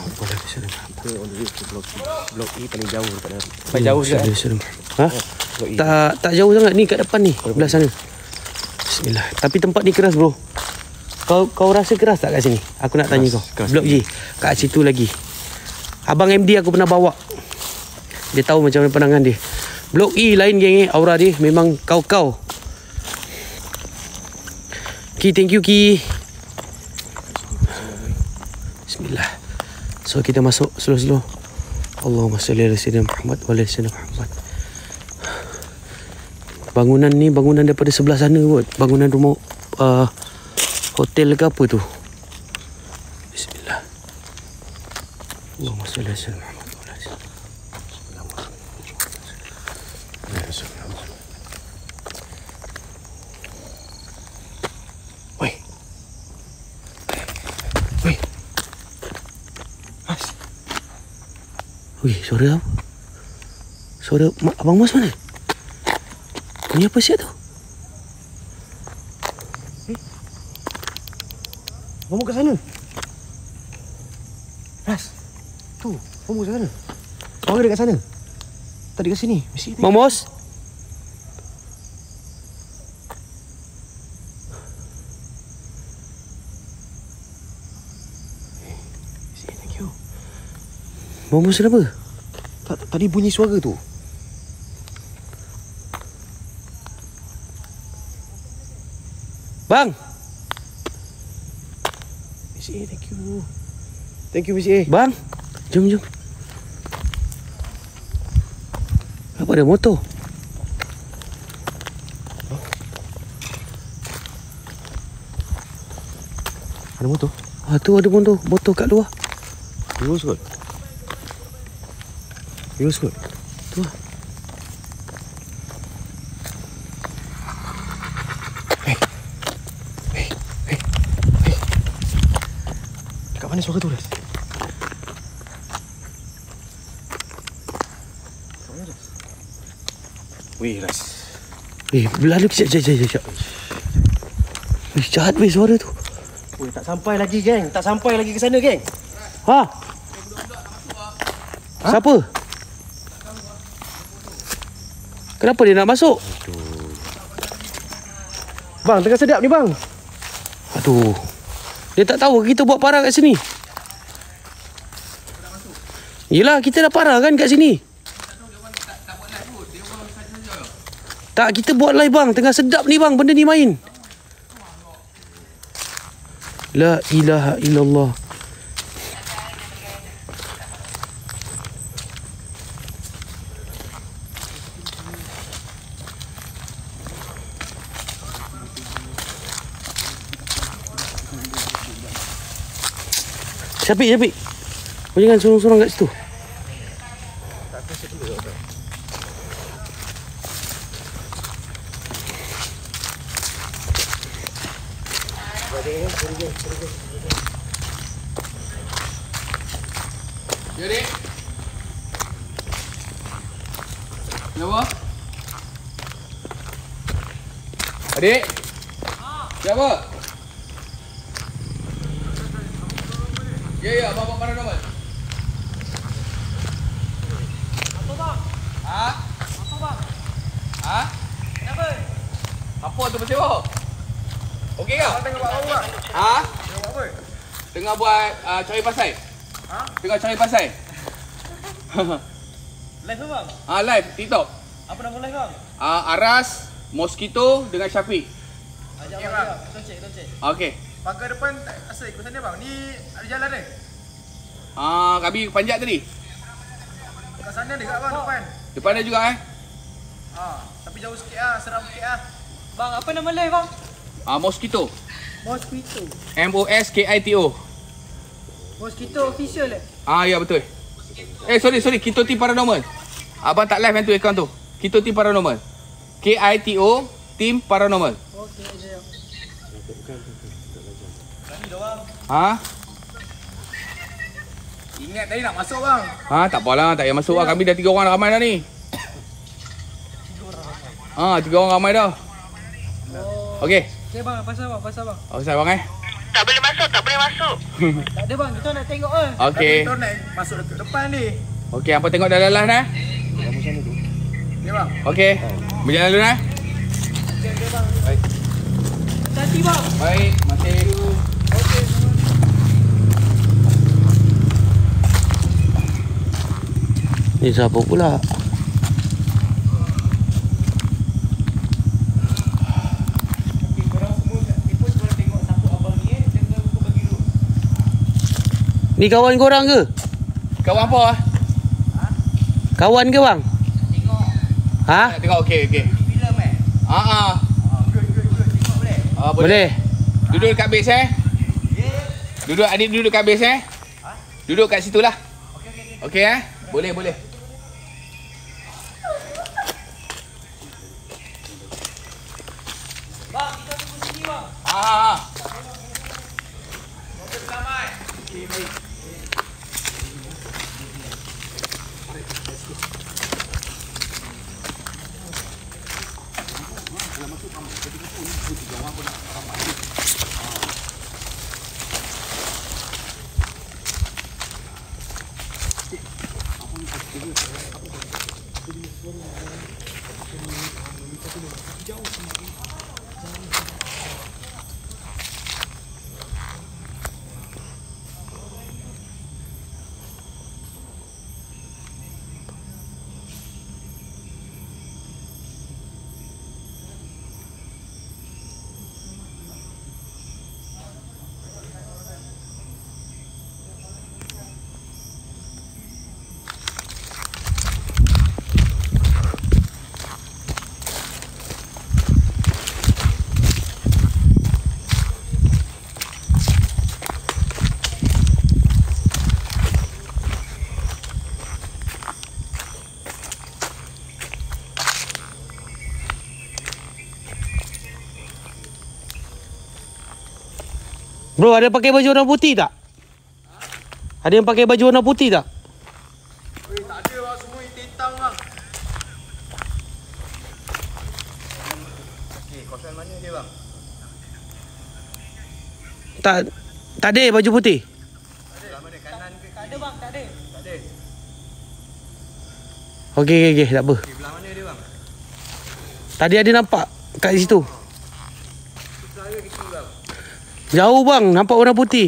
Blok E paling jauh dekat dalam. Paling jauh juga. Ha? Tak tak jauh sangat ni, kat depan ni, belah sana. Bismillah. Tapi tempat ni keras bro. Kau kau rasa keras tak kat sini? Aku nak tanya kau. Blok J. Kat situ lagi. Abang M D aku pernah bawa. Dia tahu macam mana pandangan dia. Blok E lain geng eh. Aura dia memang kau-kau. Ki, thank you Ki. Bismillah. So kita masuk slow-slow. Allahumma salli ala sayyidina Muhammad wa ala sayyidina Muhammad. Bangunan ni bangunan daripada sebelah sana kot. Bangunan rumah uh, hotel ke apa tu. Bismillah. Allahumma salli ala sayyidina Muhammad. Woi. Woi. Mas. Wih, suara apa? Suara mak, Abang Mas mana? Bunyi apa siap tu? Eh? Kamu kat sana? Mas. Tu, kamu kat sana. Orang ada kat sana. Tak ada kat sini. Mak Mos? Mama kenapa? Tak, tadi bunyi suara tu. Bang. Miss A, thank you. Thank you Miss A. Bang. Jom jom. Apa ada motor? Huh? Ada motor? Ah tu ada motor, motor kat luar. Lurus kot. Lurus kot. Tu lah. Hei. Hei. Hei. Hei. Kat mana suara tu, Ras? Weh, Ras. Eh, berlalu kejap, kejap, kejap, kejap. Eh, jahat weh suara tu. Weh, tak sampai lagi, geng. Tak sampai lagi ke sana, geng. Ha? Ha? Siapa? Kenapa dia nak masuk? Aduh. Bang, tengah sedap ni bang. Aduh. Dia tak tahu kita buat parah kat sini. Yelah, kita dah parah kan kat sini. Tak, kita buat live bang. Tengah sedap ni bang, benda ni main. La ilaha illallah. Syafiq, Syafiq. Kau jangan sorang-sorang kat situ. Jadi. Kenapa? Adik? Siapa? Ya, ya, bawa barang dapat. Apa bang? Ha? Apa bang? Ha? Apa tu bersewak? Okey ke? Tengah buat apa? Ha? Tengah buat apa? Tengah buat uh, cari pasai. Ha? Tengah cari pasai. Live ke bang? Ah, live TikTok. Apa nama live bang? Ah, Aras, Mosquito dengan Syafiq. Ajak bang, ajak. Kita cek, kita cek. Okey. Pagar depan tak asal ikut sana bang. Ni ada jalan dia. Ah, kami panjat tadi. Kat sana dekat bang depan. Depan ada juga eh. Ha, tapi jauh sikit ah, seram sikit ah. Bang, apa nama live bang? Ah, Mosquito. Mosquito. M O S K I T O. Mosquito official eh? Ah, ya betul. Eh, sorry, sorry. Kito Team Paranormal. Abang tak live yang tu, account tu. Kito Team Paranormal. K I T O Team Paranormal. Okey, jap. Berani dah bang. Ha? Ingat tadi nak masuk bang. Ha, tak apalah. Tak payah masuk lah. Kami dah tiga orang ramai dah ni. Ah, tiga orang ramai dah. Okey. Okey bang, pasal bang, pasal bang. Oh, saya bang eh. Tak boleh masuk, tak boleh masuk. Tak ada bang, kita nak tengok eh. Okey. Kita nak masuk dekat depan ni. Okey, apa tengok dalam live eh? Ya bang. Okey. Berjalan dulu eh. Hati bang. Baik, masih. Ni siapa pula? Ni kawan korang ke? Kawan apa ah? Kawan ke bang? Tengok. Ha? Nak tengok okey okey. Filem eh. Ha ah. Ha, good good good. Tengok boleh. Ah, Boleh. Duduk dekat base eh. Duduk adik duduk kat base eh. Duduk kat situ lah. Okey okey okey. Okey eh? Boleh boleh. Bang, kita tunggu sini bang. Ha ha ha. Mobil selamat. Bro, ada pakai baju warna putih tak? Ada yang pakai baju warna putih tak? Weh, tak ada bang, semua hitam bang. Okey, kawasan mana dia bang? Tak tak ada baju putih. Sebelah mana, kanan ke Tak ada bang, tak ada. Tak ada. Okey okey okey, tak apa. Okey, belah mana dia bang? Tadi ada nampak kat situ. Sebelah ke kecil bang? Jauh bang, nampak warna putih.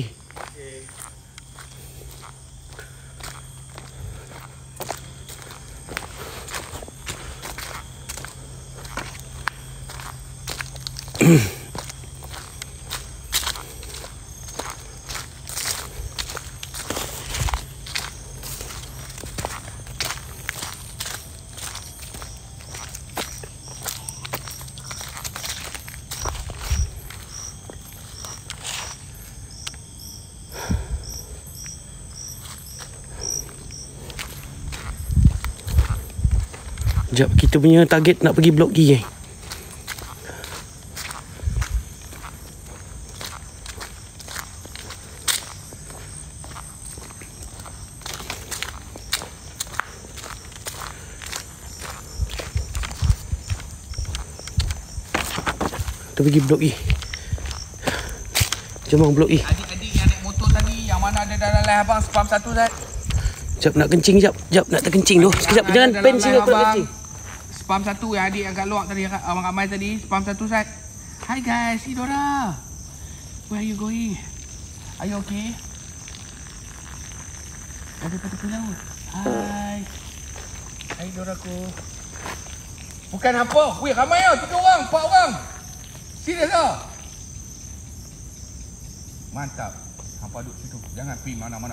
Sekejap, kita punya target nak pergi blok E, geng. Kita pergi blok E. Jom bang, blok E. Adik-adik yang naik motor tadi yang mana ada dalam live abang spam satu Zat. Sekejap nak kencing, sekejap. Sekejap nak terkencing tu. Sekejap, jangan pen sini aku nak kencing. spam satu yang adik yang kat luar tadi, orang ramai tadi, spam satu Sat. Hi guys, Idora. Where are you going? Are you okay? Ada pada tepi laut. Hai. Hai Idoraku. Bukan apa. Weh, ramai tau. Tiga orang, empat orang. Serius tau. Mantap. Hampa duduk situ. Jangan pergi mana-mana.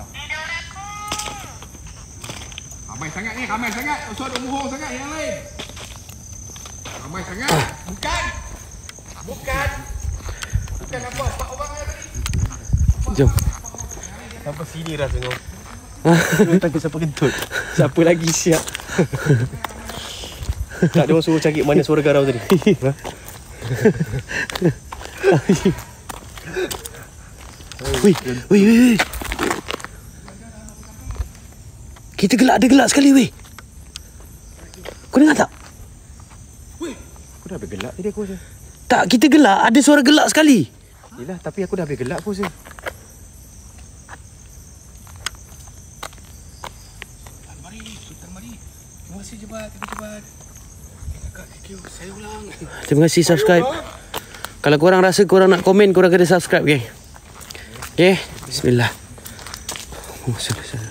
Ramai sangat ni, ramai sangat. Usah duk muhung sangat yang lain. Ramai sangat. Bukan. Bukan. Bukan apa. Empat orang yang tadi. Jom. Sampai sini rasanya. Takut siapa kentut. Siapa lagi siap. Tak ada orang suruh cari mana suara garau tadi. Ha? Wih, wih, wih, wih. Kita gelak, ada gelak sekali weh. Kau dengar tak? Weh, aku dah habis gelak tadi aku rasa. Tak, kita gelak, ada suara gelak sekali. Yelah, tapi aku dah habis gelak aku rasa. Mari, Sultan mari. Terima kasih cepat, cepat. Kakak, thank you. Saya ulang. Terima kasih subscribe. Kalau korang rasa korang nak komen, korang kena subscribe, geng. Okay, bismillah. Oh, salah, salah.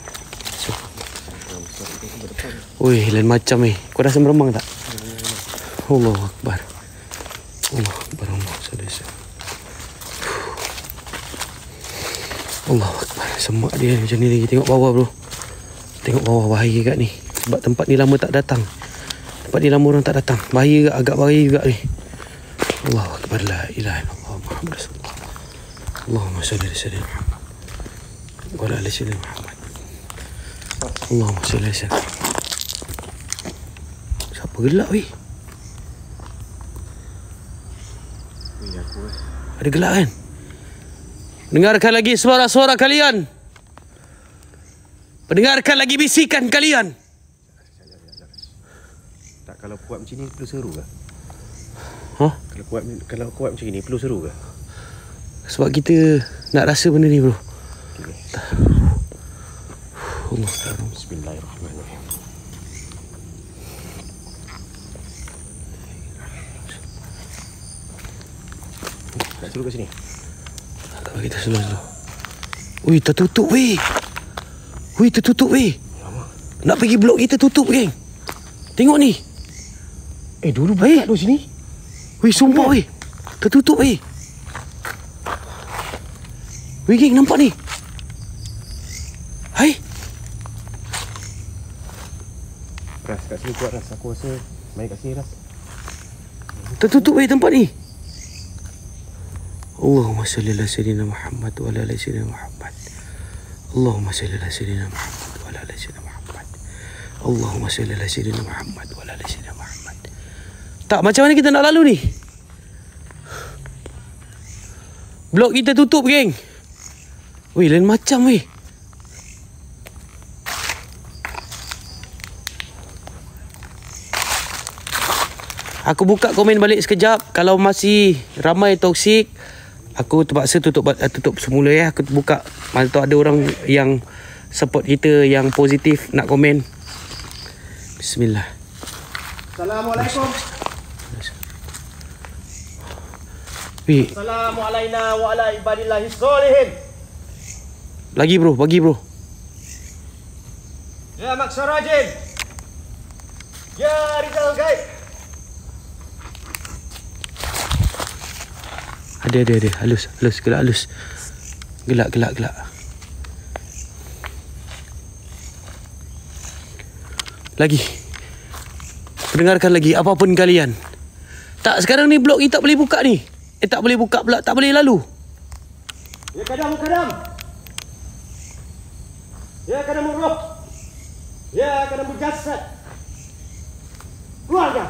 Ui, lain macam eh. Kau rasa meremang tak? Allahu Akbar. Allahu Akbar. Allahu Akbar. Semak dia macam ni lagi. Tengok bawah bro. Tengok bawah, bahaya kat ni. Sebab tempat ni lama tak datang. Tempat ni lama orang tak datang. Bahaya, agak bahaya juga ni. Allahu Akbar. La ilaha illallah Muhammad Rasulullah. Allahumma salli ala sayyidina Muhammad wa ala ali sayyidina Muhammad. Allahumma salli ala sayyidina Muhammad. Siapa gelak weh? Ada gelak kan? Dengarkan lagi suara-suara kalian. Pendengarkan lagi bisikan kalian. Tak, kalau kuat macam ni perlu seru ke? Hah? Kalau kuat kalau kuat macam ni perlu seru ke? Sebab kita nak rasa benda ni bro. Okay. Allah. Bismillahirrahmanirrahim. Tak seru kat sini. Tak bagi kita slow-slow. Ui, tertutup weh. Ui, tertutup weh. Nak pergi blok kita tutup geng. Tengok ni. Eh, dulu buka tu sini. Weh, sumpah weh. Tertutup weh. Weh geng, nampak ni. Hai. Ras, kat sini kuat Ras. Aku rasa main kat sini Ras. Tertutup weh tempat ni. Allahumma salli ala sayyidina Muhammad wa ala ali sayyidina Muhammad. Allahumma salli ala sayyidina Muhammad wa ala ali sayyidina Muhammad. Allahumma salli ala sayyidina Muhammad wa ala ali sayyidina Muhammad. Tak, macam mana kita nak lalu ni? Blok kita tutup geng. Weh, lain macam weh. Aku buka komen balik sekejap. Kalau masih ramai toksik, aku terpaksa tutup tutup semula ya. Aku buka. Mana tahu ada orang yang support kita, yang positif nak komen. Bismillah. Assalamualaikum. Wih. Assalamualaikum wa ala ibadillahi sholihin. Lagi bro, bagi bro. Ya Maksarajin. Ya Rizal Gaib. Ada, ada, ada. Halus, halus, gelak, halus. Gelak, gelak, gelak. Lagi. Dengarkan lagi, apapun kalian. Tak, sekarang ni blok ni tak boleh buka ni. Eh, tak boleh buka pula, tak boleh lalu. Ya kadam, kadam. Ya kadam roh. Ya kadam jasad. Keluarga.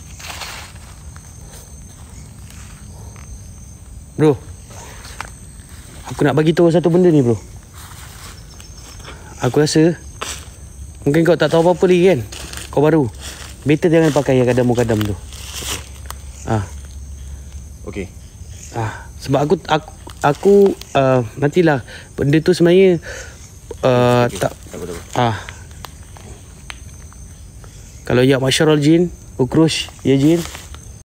Bro, aku nak bagi tahu satu benda ni bro. Aku rasa mungkin kau tak tahu apa-apa lagi kan. Kau baru. Better jangan pakai yang kadam-kadam tu. Ah. Okey. Ah, sebab aku aku aku uh, nantilah benda tu sebenarnya uh, okay. tak tak boleh. ah. Kalau ya masyarul jin Cockroach. Ya Jil.